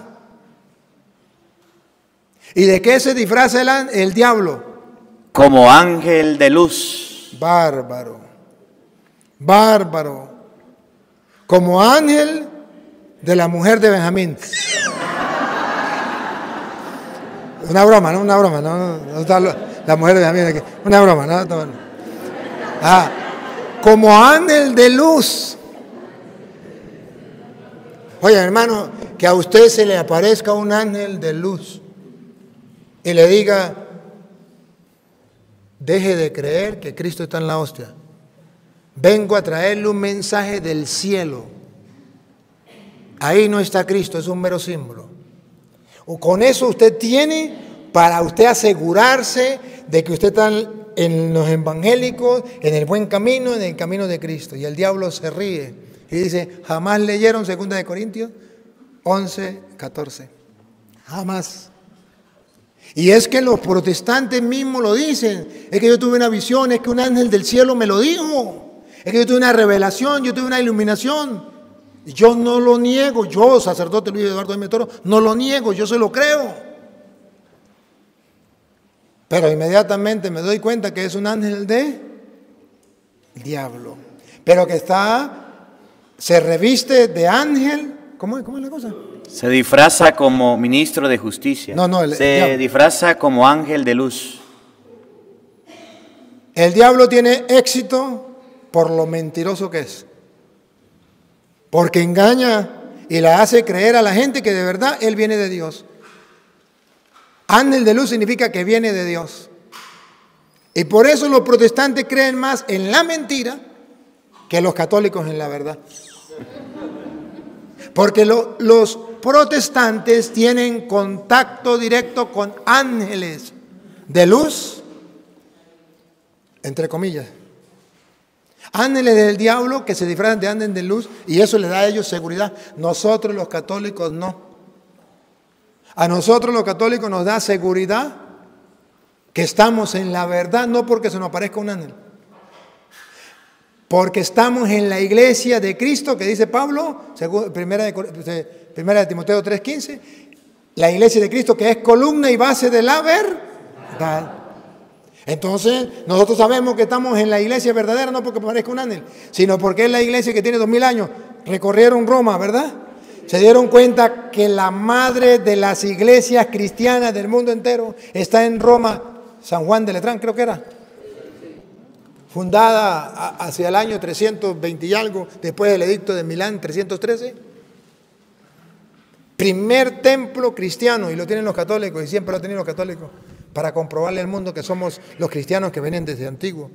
¿Y de qué se disfraza el, el diablo? Como ángel de luz. Bárbaro, bárbaro, como ángel de la mujer de Benjamín. Una broma, ¿no? Una broma, ¿no? no, no está la mujer de Benjamín aquí. Una broma, ¿no? Ah, como ángel de luz. Oye, hermano, que a usted se le aparezca un ángel de luz y le diga, deje de creer que Cristo está en la hostia. Vengo a traerle un mensaje del cielo. Ahí no está Cristo, es un mero símbolo. Con eso usted tiene para usted asegurarse de que usted está en los evangélicos, en el buen camino, en el camino de Cristo. Y el diablo se ríe y dice, jamás leyeron segunda de Corintios once, catorce. Jamás. Y es que los protestantes mismos lo dicen. Es que yo tuve una visión, es que un ángel del cielo me lo dijo. Es que yo tuve una revelación, yo tuve una iluminación. Yo no lo niego, yo, sacerdote Luis Eduardo de Toro, no lo niego, yo se lo creo. Pero inmediatamente me doy cuenta que es un ángel de diablo. Pero que está, se reviste de ángel. ¿Cómo es, cómo es la cosa? Se disfraza como ministro de justicia. No, no, el Se diablo. disfraza como ángel de luz. El diablo tiene éxito por lo mentiroso que es. Porque engaña y la hace creer a la gente que de verdad él viene de Dios. Ángel de luz significa que viene de Dios. Y por eso los protestantes creen más en la mentira que los católicos en la verdad. Porque lo, los protestantes tienen contacto directo con ángeles de luz, entre comillas. Ángeles del diablo que se disfrazan de ángeles de luz y eso les da a ellos seguridad. Nosotros los católicos no. A nosotros los católicos nos da seguridad que estamos en la verdad, no porque se nos aparezca un ángel. Porque estamos en la iglesia de Cristo, que dice Pablo, según primera de, primera de Timoteo tres quince, la iglesia de Cristo que es columna y base de la verdad. Entonces, nosotros sabemos que estamos en la iglesia verdadera, no porque parezca un ángel, sino porque es la iglesia que tiene dos mil años. Recorrieron Roma, ¿verdad? Se dieron cuenta que la madre de las iglesias cristianas del mundo entero está en Roma, San Juan de Letrán, creo que era. Fundada hacia el año trescientos veinte y algo, después del edicto de Milán, trescientos trece. Primer templo cristiano, y lo tienen los católicos, y siempre lo tienen los católicos, para comprobarle al mundo que somos los cristianos que vienen desde antiguo.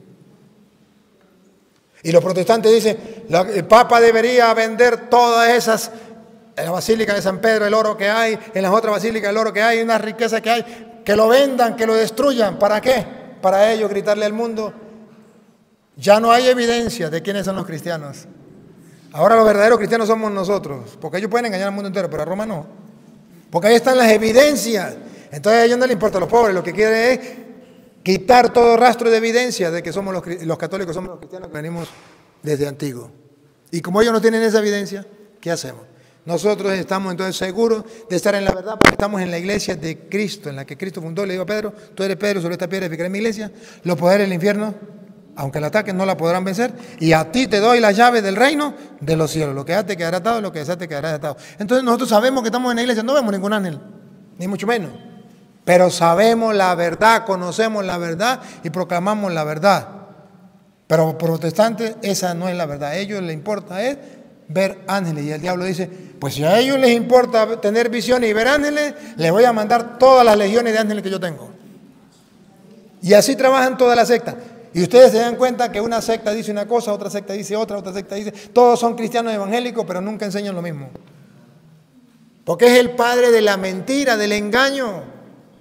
Y los protestantes dicen, el Papa debería vender todas esas, en la Basílica de San Pedro el oro que hay, en las otras basílicas el oro que hay, una riqueza que hay, que lo vendan, que lo destruyan. ¿Para qué? Para ellos gritarle al mundo, ya no hay evidencia de quiénes son los cristianos. Ahora los verdaderos cristianos somos nosotros, porque ellos pueden engañar al mundo entero, pero a Roma no. Porque ahí están las evidencias. Entonces a ellos no les importa a los pobres, lo que quieren es quitar todo rastro de evidencia de que somos los, los católicos, somos los cristianos que venimos desde antiguo. Y como ellos no tienen esa evidencia, ¿qué hacemos? Nosotros estamos entonces seguros de estar en la verdad porque estamos en la iglesia de Cristo, en la que Cristo fundó. Le digo a Pedro, tú eres Pedro, sobre esta piedra edificaré mi iglesia. Los poderes del infierno, aunque la ataquen, no la podrán vencer. Y a ti te doy las llaves del reino de los cielos. Lo que hagas te quedará atado, lo que deseas te quedará atado. Entonces nosotros sabemos que estamos en la iglesia, no vemos ningún ángel, ni mucho menos. Pero sabemos la verdad, conocemos la verdad y proclamamos la verdad. Pero protestantes, esa no es la verdad. A ellos les importa es ver ángeles. Y el diablo dice, pues si a ellos les importa tener visiones y ver ángeles, les voy a mandar todas las legiones de ángeles que yo tengo. Y así trabajan todas las sectas. Y ustedes se dan cuenta que una secta dice una cosa, otra secta dice otra, otra secta dice... Todos son cristianos evangélicos, pero nunca enseñan lo mismo. Porque es el padre de la mentira, del engaño.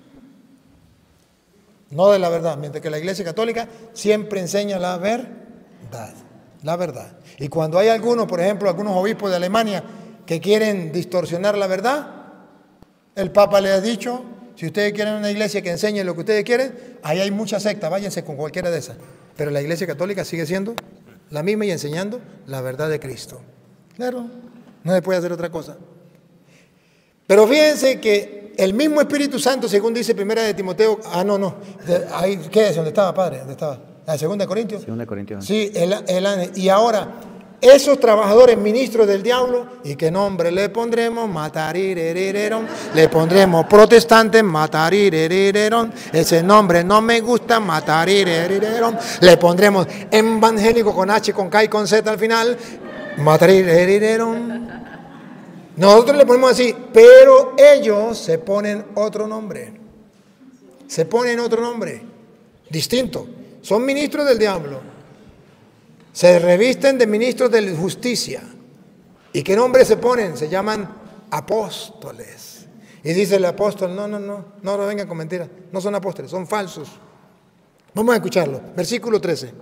No de la verdad, mientras que la Iglesia Católica siempre enseña la verdad, la verdad. Y cuando hay algunos, por ejemplo, algunos obispos de Alemania que quieren distorsionar la verdad, el Papa les ha dicho, si ustedes quieren una iglesia que enseñe lo que ustedes quieren, ahí hay muchas sectas, váyanse con cualquiera de esas. Pero la Iglesia Católica sigue siendo la misma y enseñando la verdad de Cristo. Claro, no se puede hacer otra cosa. Pero fíjense que el mismo Espíritu Santo, según dice primera de Timoteo, ah, no, no, de, ahí, ¿qué es? ¿Dónde estaba, padre? ¿Dónde estaba? ¿La segunda de Corintios? Segunda de Corintios. Sí, el, el, y ahora, esos trabajadores ministros del diablo, ¿y qué nombre le pondremos? Matarirereron, le pondremos protestantes, matarirereron, ese nombre no me gusta, matarirereron, le pondremos evangélico con H, con K y con Z al final, matarirereron. Nosotros le ponemos así, pero ellos se ponen otro nombre. Se ponen otro nombre, distinto. Son ministros del diablo. Se revisten de ministros de justicia. ¿Y qué nombre se ponen? Se llaman apóstoles. Y dice el apóstol, no, no, no, no, no vengan con mentiras, no son apóstoles, son falsos. Vamos a escucharlo, versículo trece.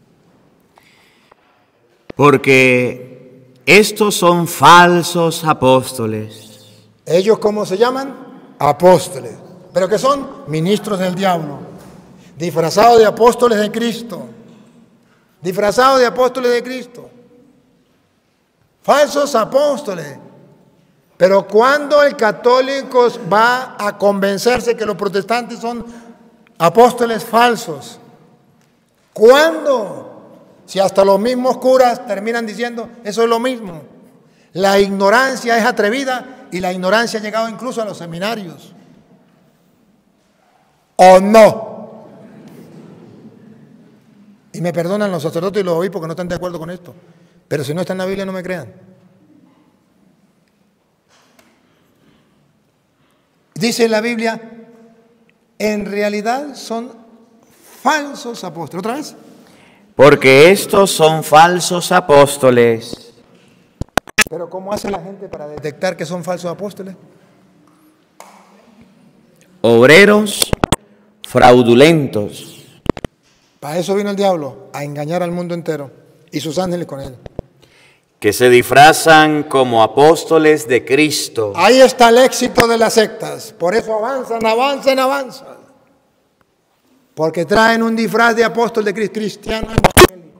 Porque estos son falsos apóstoles. ¿Ellos cómo se llaman? Apóstoles. ¿Pero qué son? Ministros del diablo, disfrazados de apóstoles de Cristo. Disfrazados de apóstoles de Cristo. Falsos apóstoles. Pero cuando el católico va a convencerse que los protestantes son apóstoles falsos, ¿cuándo? Si hasta los mismos curas terminan diciendo eso es lo mismo. La ignorancia es atrevida y la ignorancia ha llegado incluso a los seminarios. ¿O no? Y me perdonan los sacerdotes y los obispos que no están de acuerdo con esto. Pero si no está en la Biblia, no me crean. Dice la Biblia, en realidad son falsos apóstoles. ¿Otra vez? Porque estos son falsos apóstoles. Pero ¿cómo hace la gente para detectar que son falsos apóstoles? Obreros fraudulentos. Para eso vino el diablo, a engañar al mundo entero y sus ángeles con él. Que se disfrazan como apóstoles de Cristo. Ahí está el éxito de las sectas. Por eso avanzan, avanzan, avanzan. Porque traen un disfraz de apóstol de Cristo, cristiano evangélico.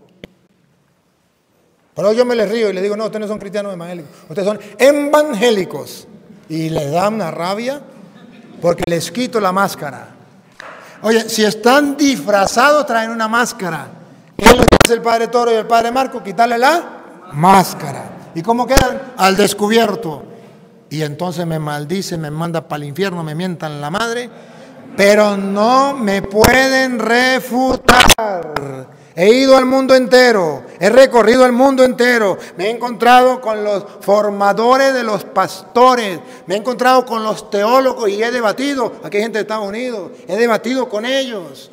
Pero yo me les río y les digo, no, ustedes no son cristianos evangélicos, ustedes son evangélicos. Y les da una rabia porque les quito la máscara. Oye, si están disfrazados, traen una máscara. ¿Qué es lo que hace el Padre Toro y el Padre Marco? Quitarle la máscara. ¿Y cómo quedan? Al descubierto. Y entonces me maldicen, me manda para el infierno, me mientan la madre, pero no me pueden refutar. He ido al mundo entero, he recorrido el mundo entero, me he encontrado con los formadores de los pastores, me he encontrado con los teólogos y he debatido, aquí hay gente de Estados Unidos, he debatido con ellos.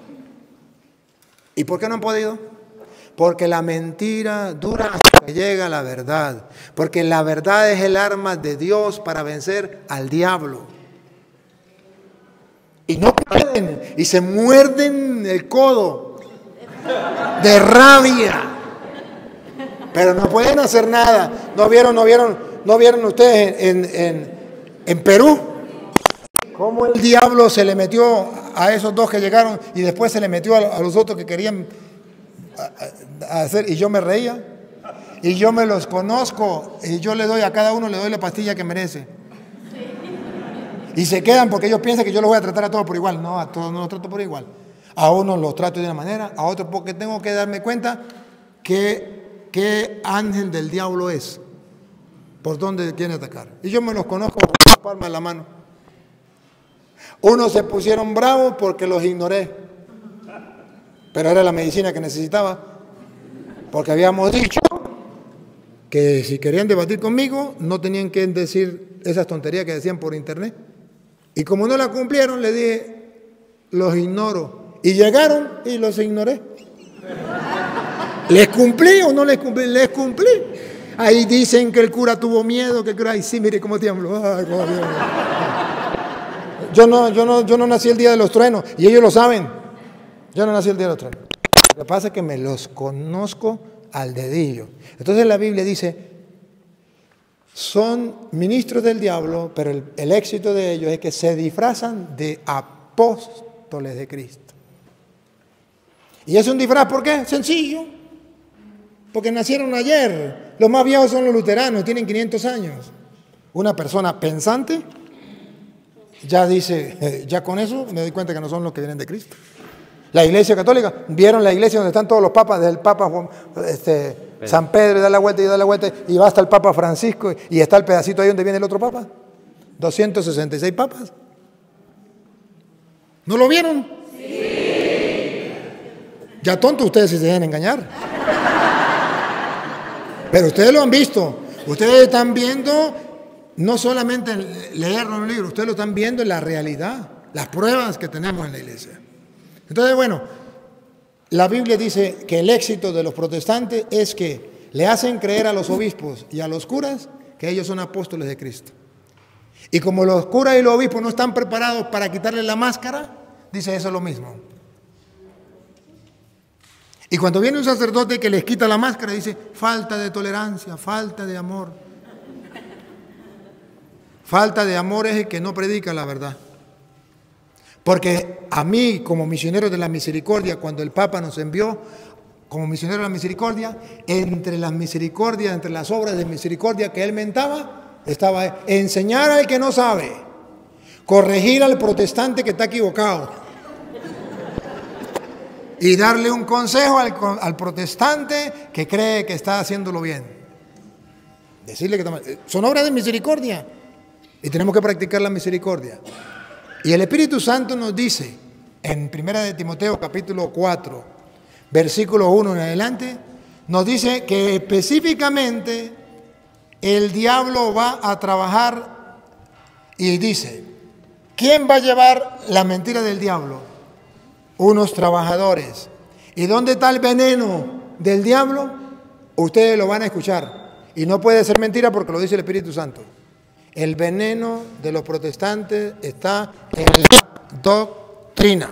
¿Y por qué no han podido? Porque la mentira dura hasta que llega la verdad, porque la verdad es el arma de Dios para vencer al diablo. Y no pueden, y se muerden el codo de rabia, pero no pueden hacer nada. ¿No vieron, no vieron, no vieron ustedes en, en, en Perú cómo el diablo se le metió a esos dos que llegaron y después se le metió a, a los otros que querían a, a hacer? Y yo me reía, y yo me los conozco, y yo le doy a cada uno, le doy la pastilla que merece. Y se quedan porque ellos piensan que yo los voy a tratar a todos por igual. No, a todos no los trato por igual. A unos los trato de una manera, a otros porque tengo que darme cuenta que qué ángel del diablo es, por dónde quiere atacar. Y yo me los conozco con la palma de la mano. Unos se pusieron bravos porque los ignoré, pero era la medicina que necesitaba, porque habíamos dicho que si querían debatir conmigo no tenían que decir esas tonterías que decían por internet. Y como no la cumplieron, le dije, los ignoro. Y llegaron y los ignoré. ¿Les cumplí o no les cumplí? Les cumplí. Ahí dicen que el cura tuvo miedo, que el cura, ay sí, mire cómo tiemblo. Ay, yo, no, yo, no, yo no nací el día de los truenos, y ellos lo saben. Yo no nací el día de los truenos. Lo que pasa es que me los conozco al dedillo. Entonces la Biblia dice, son ministros del diablo, pero el, el éxito de ellos es que se disfrazan de apóstoles de Cristo. ¿Y es un disfraz por qué? Sencillo. Porque nacieron ayer. Los más viejos son los luteranos, tienen quinientos años. Una persona pensante ya dice, eh, ya con eso me doy cuenta que no son los que vienen de Cristo. La Iglesia Católica, ¿vieron la iglesia donde están todos los papas? Desde el Papa Juan, este, San Pedro, y da la vuelta y da la vuelta, y va hasta el Papa Francisco, y está el pedacito ahí donde viene el otro Papa. doscientos sesenta y seis papas. ¿No lo vieron? Sí. Ya tontos ustedes si se dejan engañar. Pero ustedes lo han visto. Ustedes están viendo, no solamente leerlo en un libro, ustedes lo están viendo en la realidad, las pruebas que tenemos en la iglesia. Entonces, bueno, la Biblia dice que el éxito de los protestantes es que le hacen creer a los obispos y a los curas que ellos son apóstoles de Cristo. Y como los curas y los obispos no están preparados para quitarle la máscara, dice eso lo mismo. Y cuando viene un sacerdote que les quita la máscara, dice, falta de tolerancia, falta de amor. Falta de amor es el que no predica la verdad. Porque a mí, como misionero de la misericordia, cuando el Papa nos envió como misionero de la misericordia, entre las misericordias, entre las obras de misericordia que él mentaba, estaba enseñar al que no sabe, corregir al protestante que está equivocado y darle un consejo al, al protestante que cree que está haciéndolo bien. Decirle que está mal. Son obras de misericordia y tenemos que practicar la misericordia. Y el Espíritu Santo nos dice en primera de Timoteo capítulo cuatro, versículo uno en adelante, nos dice que específicamente el diablo va a trabajar y dice, ¿quién va a llevar la mentira del diablo? Unos trabajadores. ¿Y dónde está el veneno del diablo? Ustedes lo van a escuchar. Y no puede ser mentira porque lo dice el Espíritu Santo. El veneno de los protestantes está en la doctrina.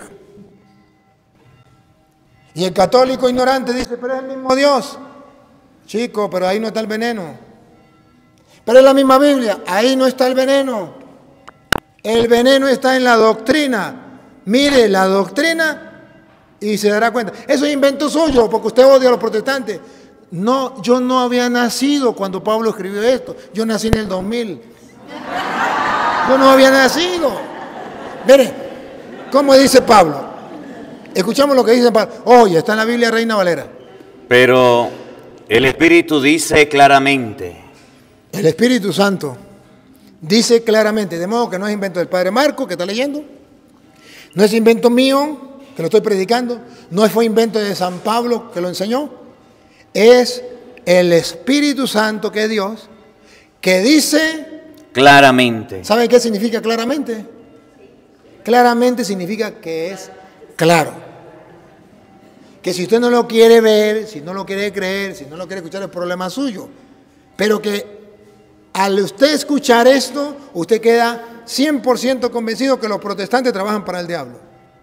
Y el católico ignorante dice, pero es el mismo Dios. Chico, pero ahí no está el veneno. Pero es la misma Biblia, ahí no está el veneno. El veneno está en la doctrina. Mire la doctrina y se dará cuenta. Eso es invento suyo, porque usted odia a los protestantes. No, yo no había nacido cuando Pablo escribió esto. Yo nací en el dos mil. Yo no había nacido. Mire, ¿cómo dice Pablo? Escuchamos lo que dice Pablo. Oye, está en la Biblia Reina Valera. Pero el Espíritu dice claramente. El Espíritu Santo dice claramente, de modo que no es invento del Padre Marco, que está leyendo. No es invento mío, que lo estoy predicando. No fue invento de San Pablo, que lo enseñó. Es el Espíritu Santo, que es Dios, que dice claramente. ¿Sabe qué significa claramente? Claramente significa que es claro. Que si usted no lo quiere ver, si no lo quiere creer, si no lo quiere escuchar, es problema suyo. Pero que al usted escuchar esto, usted queda cien por ciento convencido que los protestantes trabajan para el diablo.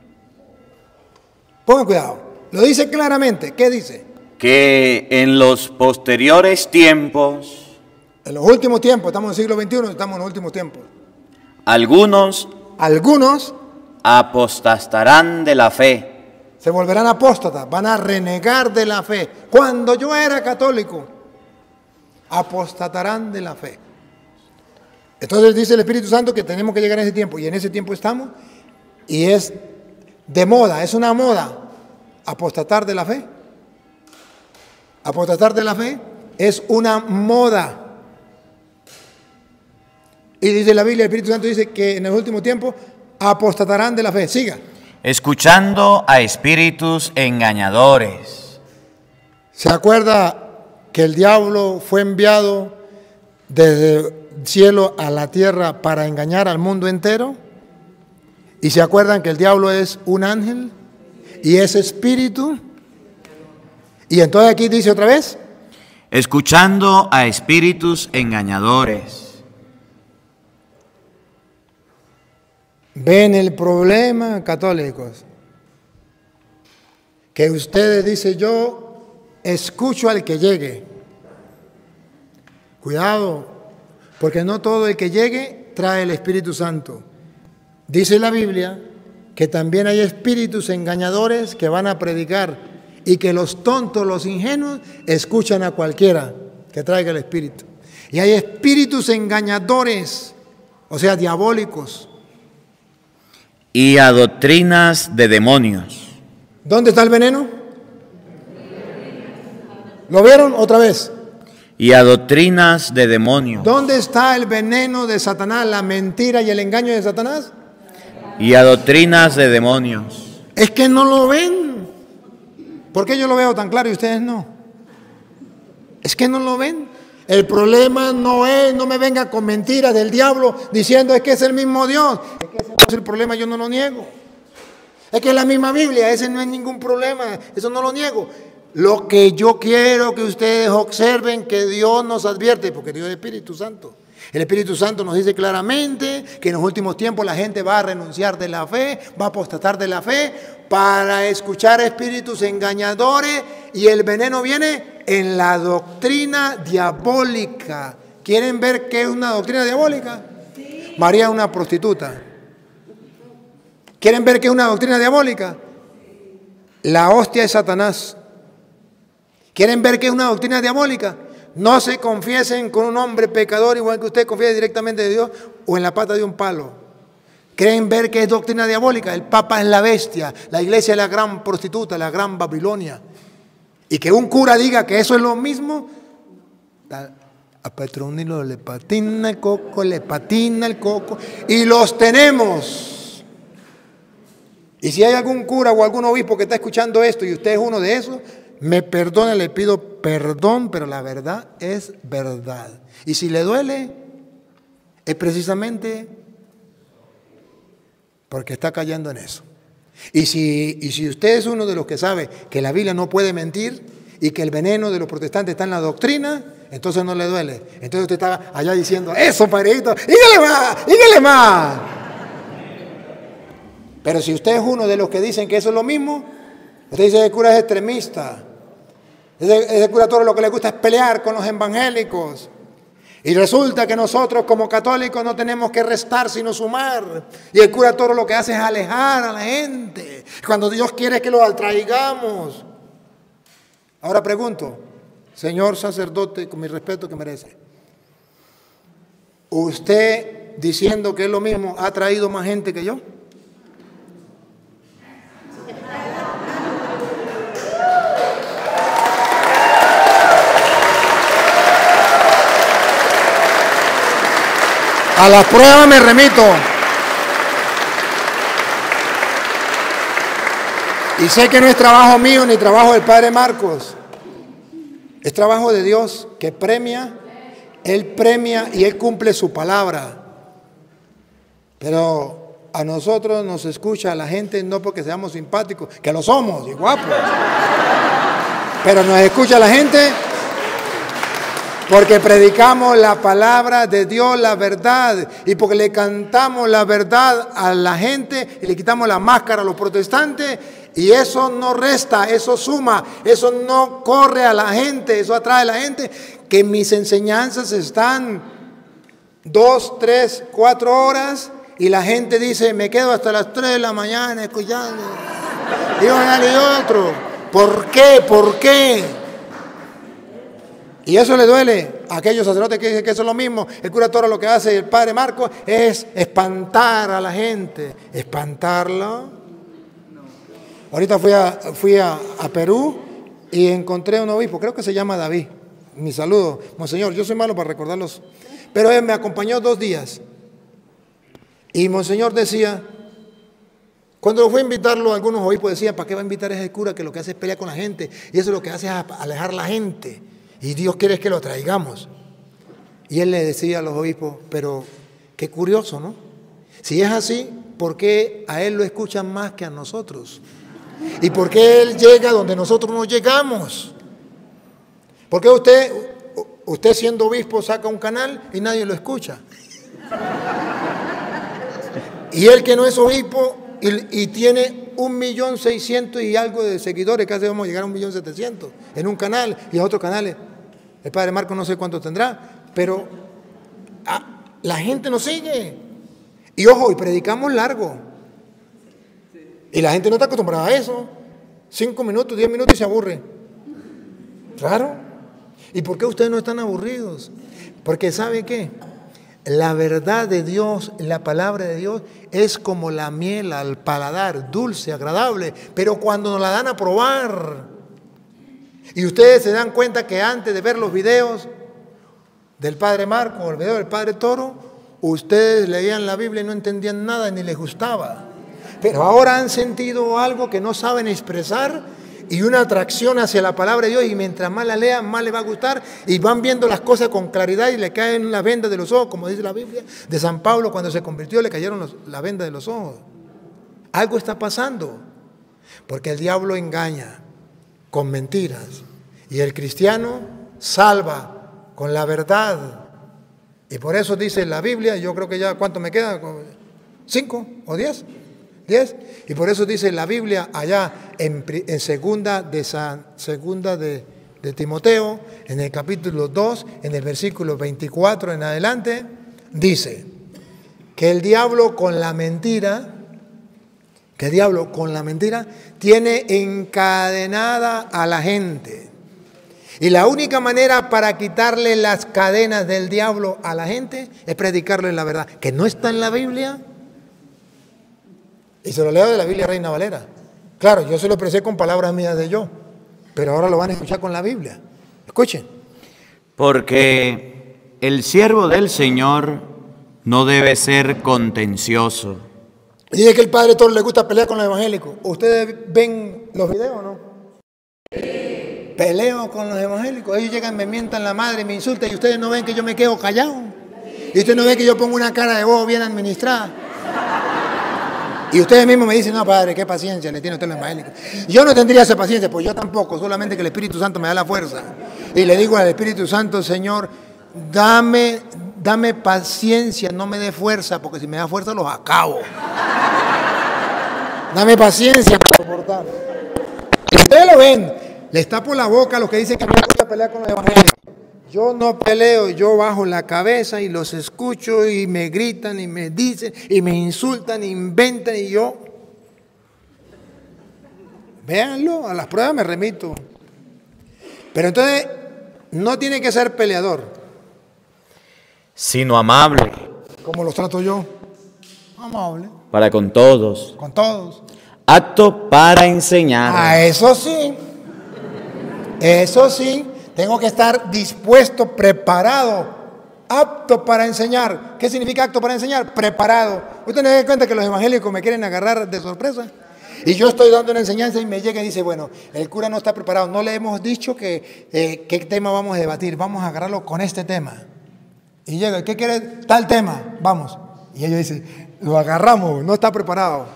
Pongan cuidado. Lo dice claramente. ¿Qué dice? Que en los posteriores tiempos, en los últimos tiempos, estamos en el siglo veintiuno, estamos en los últimos tiempos. Algunos, algunos apostatarán de la fe. Se volverán apóstatas, van a renegar de la fe. Cuando yo era católico, apostatarán de la fe. Entonces dice el Espíritu Santo que tenemos que llegar a ese tiempo, y en ese tiempo estamos, y es de moda, es una moda, apostatar de la fe. Apostatar de la fe es una moda. Y dice la Biblia, el Espíritu Santo dice que en el último tiempo apostatarán de la fe. Siga. Escuchando a espíritus engañadores. ¿Se acuerda que el diablo fue enviado desde el cielo a la tierra para engañar al mundo entero? ¿Y se acuerdan que el diablo es un ángel y es espíritu? Y entonces aquí dice otra vez, escuchando a espíritus engañadores. ¿Ven el problema, católicos? Que ustedes dicen, yo escucho al que llegue. Cuidado, porque no todo el que llegue trae el Espíritu Santo. Dice la Biblia que también hay espíritus engañadores que van a predicar y que los tontos, los ingenuos, escuchan a cualquiera que traiga el Espíritu. Y hay espíritus engañadores, o sea, diabólicos. Y a doctrinas de demonios. ¿Dónde está el veneno? ¿Lo vieron otra vez? Y a doctrinas de demonios. ¿Dónde está el veneno de Satanás, la mentira y el engaño de Satanás? Y a doctrinas de demonios. Es que no lo ven. ¿Por qué yo lo veo tan claro y ustedes no? Es que no lo ven. El problema no es, no me venga con mentiras del diablo diciendo es que es el mismo Dios. Es que ese no es el problema, yo no lo niego. Es que es la misma Biblia, ese no es ningún problema, eso no lo niego. Lo que yo quiero que ustedes observen que Dios nos advierte, porque Dios es Espíritu Santo, El Espíritu Santo nos dice claramente que en los últimos tiempos la gente va a renunciar de la fe, va a apostatar de la fe para escuchar espíritus engañadores, y el veneno viene en la doctrina diabólica. ¿Quieren ver qué es una doctrina diabólica? Sí. María es una prostituta. ¿Quieren ver qué es una doctrina diabólica? La hostia es Satanás. ¿Quieren ver qué es una doctrina diabólica? No se confiesen con un hombre pecador igual que usted confía directamente de Dios o en la pata de un palo. ¿Creen ver que es doctrina diabólica? El Papa es la bestia, la iglesia es la gran prostituta, la gran Babilonia. Y que un cura diga que eso es lo mismo, a Petronilo le patina el coco, le patina el coco, y los tenemos. Y si hay algún cura o algún obispo que está escuchando esto y usted es uno de esos, me perdone, le pido perdón, pero la verdad es verdad. Y si le duele, es precisamente porque está cayendo en eso. Y si, y si usted es uno de los que sabe que la Biblia no puede mentir y que el veneno de los protestantes está en la doctrina, entonces no le duele. Entonces usted está allá diciendo, eso, padrecito, dígale más, dígale más. Pero si usted es uno de los que dicen que eso es lo mismo, usted dice que el cura es extremista. Ese, ese cura todo lo que le gusta es pelear con los evangélicos. Y resulta que nosotros como católicos no tenemos que restar sino sumar. Y el cura todo lo que hace es alejar a la gente, cuando Dios quiere que lo atraigamos. Ahora pregunto, señor sacerdote, con mi respeto que merece, ¿usted diciendo que es lo mismo ha traído más gente que yo? A las pruebas me remito. Y sé que no es trabajo mío ni trabajo del Padre Marcos. Es trabajo de Dios que premia, Él premia y Él cumple su palabra. Pero a nosotros nos escucha la gente no porque seamos simpáticos, que lo somos y guapos. Pero nos escucha la gente porque predicamos la palabra de Dios, la verdad, y porque le cantamos la verdad a la gente y le quitamos la máscara a los protestantes, y eso no resta, eso suma, eso no corre a la gente, eso atrae a la gente, que mis enseñanzas están dos, tres, cuatro horas y la gente dice, me quedo hasta las tres de la mañana escuchando, y uno y otro. ¿Por qué? ¿Por qué? Y eso le duele a aquellos sacerdotes que dicen que eso es lo mismo. El cura Toro lo que hace el Padre Marcos es espantar a la gente. ¿Espantarla? Ahorita fui a, fui a, a Perú y encontré un obispo, creo que se llama David. Mi saludo, monseñor, yo soy malo para recordarlos. Pero él me acompañó dos días. Y monseñor decía, cuando fue a invitarlo, algunos obispos decían, ¿para qué va a invitar a ese cura que lo que hace es pelear con la gente? Y eso lo que hace es alejar a la gente. Y Dios quiere que lo traigamos. Y él le decía a los obispos, pero qué curioso, ¿no? Si es así, ¿por qué a él lo escuchan más que a nosotros? ¿Y por qué él llega donde nosotros no llegamos? ¿Por qué usted, usted siendo obispo saca un canal y nadie lo escucha? Y él que no es obispo y, y tiene un millón seiscientos y algo de seguidores, casi vamos a llegar a un millón setecientos en un canal y en otros canales. El Padre Marcos no sé cuánto tendrá, pero a, la gente nos sigue. Y ojo, y predicamos largo. Y la gente no está acostumbrada a eso. Cinco minutos, diez minutos y se aburre. Claro. ¿Y por qué ustedes no están aburridos? Porque ¿sabe qué? La verdad de Dios, la palabra de Dios, es como la miel al paladar, dulce, agradable, pero cuando nos la dan a probar, y ustedes se dan cuenta que antes de ver los videos del Padre Marco o el video del Padre Toro, ustedes leían la Biblia y no entendían nada ni les gustaba, pero ahora han sentido algo que no saben expresar y una atracción hacia la palabra de Dios, y mientras más la lean, más les va a gustar, y van viendo las cosas con claridad y le caen la venda de los ojos, como dice la Biblia de San Pablo, cuando se convirtió le cayeron los, la venda de los ojos. Algo está pasando, porque el diablo engaña con mentiras y el cristiano salva con la verdad. Y por eso dice la Biblia, yo creo que ya, ¿cuánto me queda? ¿Cinco o diez? ¿Diez? Y por eso dice la Biblia allá en, en segunda, de, San, segunda de, de Timoteo, en el capítulo dos, en el versículo veinticuatro en adelante, dice que el diablo con la mentira, que el diablo con la mentira tiene encadenada a la gente. Y la única manera para quitarle las cadenas del diablo a la gente es predicarle la verdad, que no está en la Biblia. Y se lo leo de la Biblia Reina Valera. Claro, yo se lo expresé con palabras mías de yo, pero ahora lo van a escuchar con la Biblia. Escuchen. Porque el siervo del Señor no debe ser contencioso. Dice que el padre Toro le gusta pelear con los evangélicos. ¿Ustedes ven los videos o no? Peleo con los evangélicos. Ellos llegan, me mientan la madre, me insultan y ustedes no ven que yo me quedo callado. Y ustedes no ven que yo pongo una cara de voz bien administrada. Y ustedes mismos me dicen, no, padre, qué paciencia le tiene usted a los evangélicos. Yo no tendría esa paciencia, pues yo tampoco, solamente que el Espíritu Santo me da la fuerza. Y le digo al Espíritu Santo, Señor, dame, dame paciencia, no me dé fuerza, porque si me da fuerza los acabo. Dame paciencia para soportar. Y ustedes lo ven. Les tapo la boca a los que dicen que no me gusta pelear con los evangélicos. Yo no peleo, yo bajo la cabeza y los escucho y me gritan y me dicen y me insultan, inventan y yo... Véanlo, a las pruebas me remito. Pero entonces no tiene que ser peleador. Sino amable. ¿Cómo los trato yo? Amable. Para con todos. Con todos. Apto para enseñar. Ah, eso sí. Eso sí, tengo que estar dispuesto, preparado, apto para enseñar. ¿Qué significa apto para enseñar? Preparado. ¿Usted no se da cuenta que los evangélicos me quieren agarrar de sorpresa? Y yo estoy dando una enseñanza y me llega y dice, bueno, el cura no está preparado. No le hemos dicho que, eh, qué tema vamos a debatir. Vamos a agarrarlo con este tema. Y llega, ¿qué quiere? Tal tema. Vamos. Y ellos dicen, lo agarramos, no está preparado.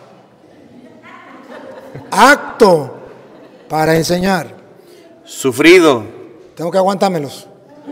Apto para enseñar. Sufrido. Tengo que aguantármelos.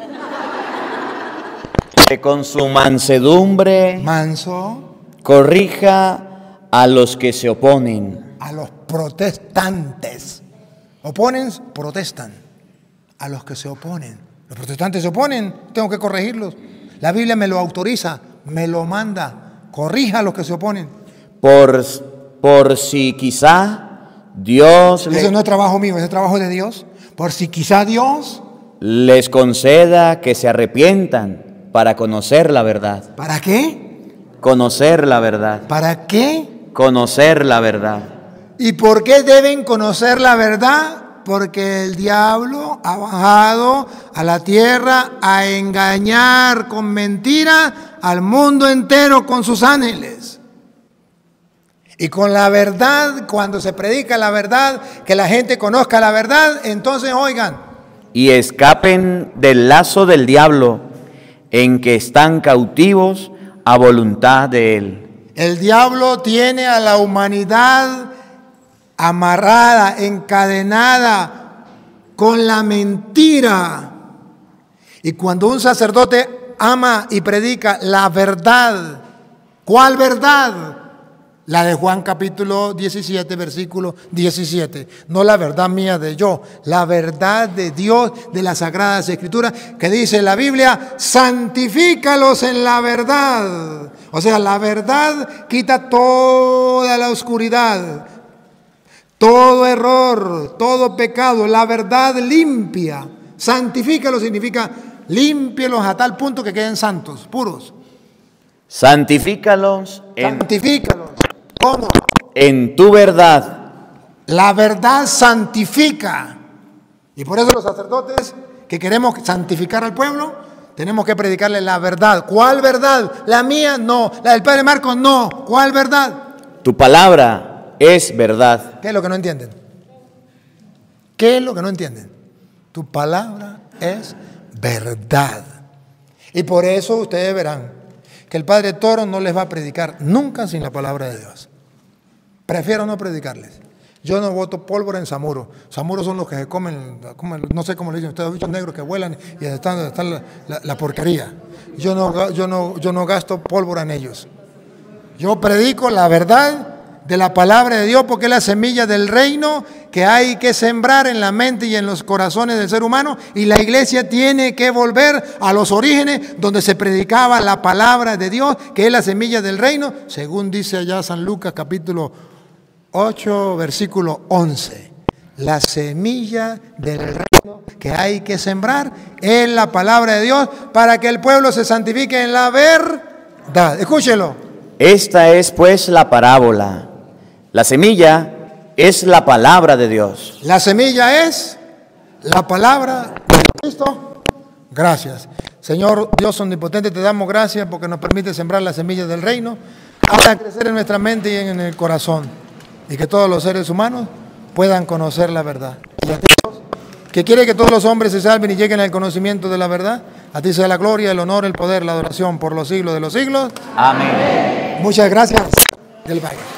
Que con su mansedumbre Manso. corrija a los que se oponen. A los protestantes. Oponen, protestan. A los que se oponen. Los protestantes se oponen, tengo que corregirlos. La Biblia me lo autoriza, me lo manda. Corrija a los que se oponen. Por, por si quizá Dios... Ese le... no es trabajo mío, ese es trabajo de Dios. Por si quizá Dios les conceda que se arrepientan para conocer la verdad. ¿Para qué? Conocer la verdad. ¿Para qué? Conocer la verdad. ¿Y por qué deben conocer la verdad? Porque el diablo ha bajado a la tierra a engañar con mentira al mundo entero con sus ángeles. Y con la verdad, cuando se predica la verdad, que la gente conozca la verdad, entonces oigan. Y escapen del lazo del diablo en que están cautivos a voluntad de él. El diablo tiene a la humanidad amarrada, encadenada con la mentira. Y cuando un sacerdote ama y predica la verdad, ¿cuál verdad? La de Juan capítulo diecisiete, versículo diecisiete. No la verdad mía de yo, la verdad de Dios, de las Sagradas Escrituras, que dice la Biblia, santifícalos en la verdad. O sea, la verdad quita toda la oscuridad, todo error, todo pecado. La verdad limpia. Santifícalos significa límpielos a tal punto que queden santos, puros. Santifícalos en... Santifícalos. ¿Cómo? En tu verdad. La verdad santifica. Y por eso los sacerdotes que queremos santificar al pueblo, tenemos que predicarle la verdad. ¿Cuál verdad? La mía, no. La del padre Marcos, no. ¿Cuál verdad? Tu palabra es verdad. ¿Qué es lo que no entienden? ¿Qué es lo que no entienden? Tu palabra es verdad. Y por eso ustedes verán que el padre Toro no les va a predicar nunca sin la palabra de Dios. Prefiero no predicarles. Yo no voto pólvora en Samuro. Samuro son los que se comen, comen no sé cómo le dicen ustedes, bichos negros que vuelan y están, están la, la, la porquería. Yo no, yo, no, yo no gasto pólvora en ellos. Yo predico la verdad de la palabra de Dios, porque es la semilla del reino que hay que sembrar en la mente y en los corazones del ser humano, y la iglesia tiene que volver a los orígenes donde se predicaba la palabra de Dios, que es la semilla del reino, según dice allá San Lucas capítulo ocho, versículo once. La semilla del reino que hay que sembrar es la palabra de Dios para que el pueblo se santifique en la verdad. Escúchelo. Esta es pues la parábola. La semilla es la palabra de Dios. La semilla es la palabra de Cristo. Gracias. Señor Dios omnipotente, te damos gracias porque nos permite sembrar la semilla del reino para crecer en nuestra mente y en el corazón, y que todos los seres humanos puedan conocer la verdad. Y a ti, Dios, que quiere que todos los hombres se salven y lleguen al conocimiento de la verdad, a ti sea la gloria, el honor, el poder, la adoración por los siglos de los siglos. Amén. Muchas gracias. Del Valle.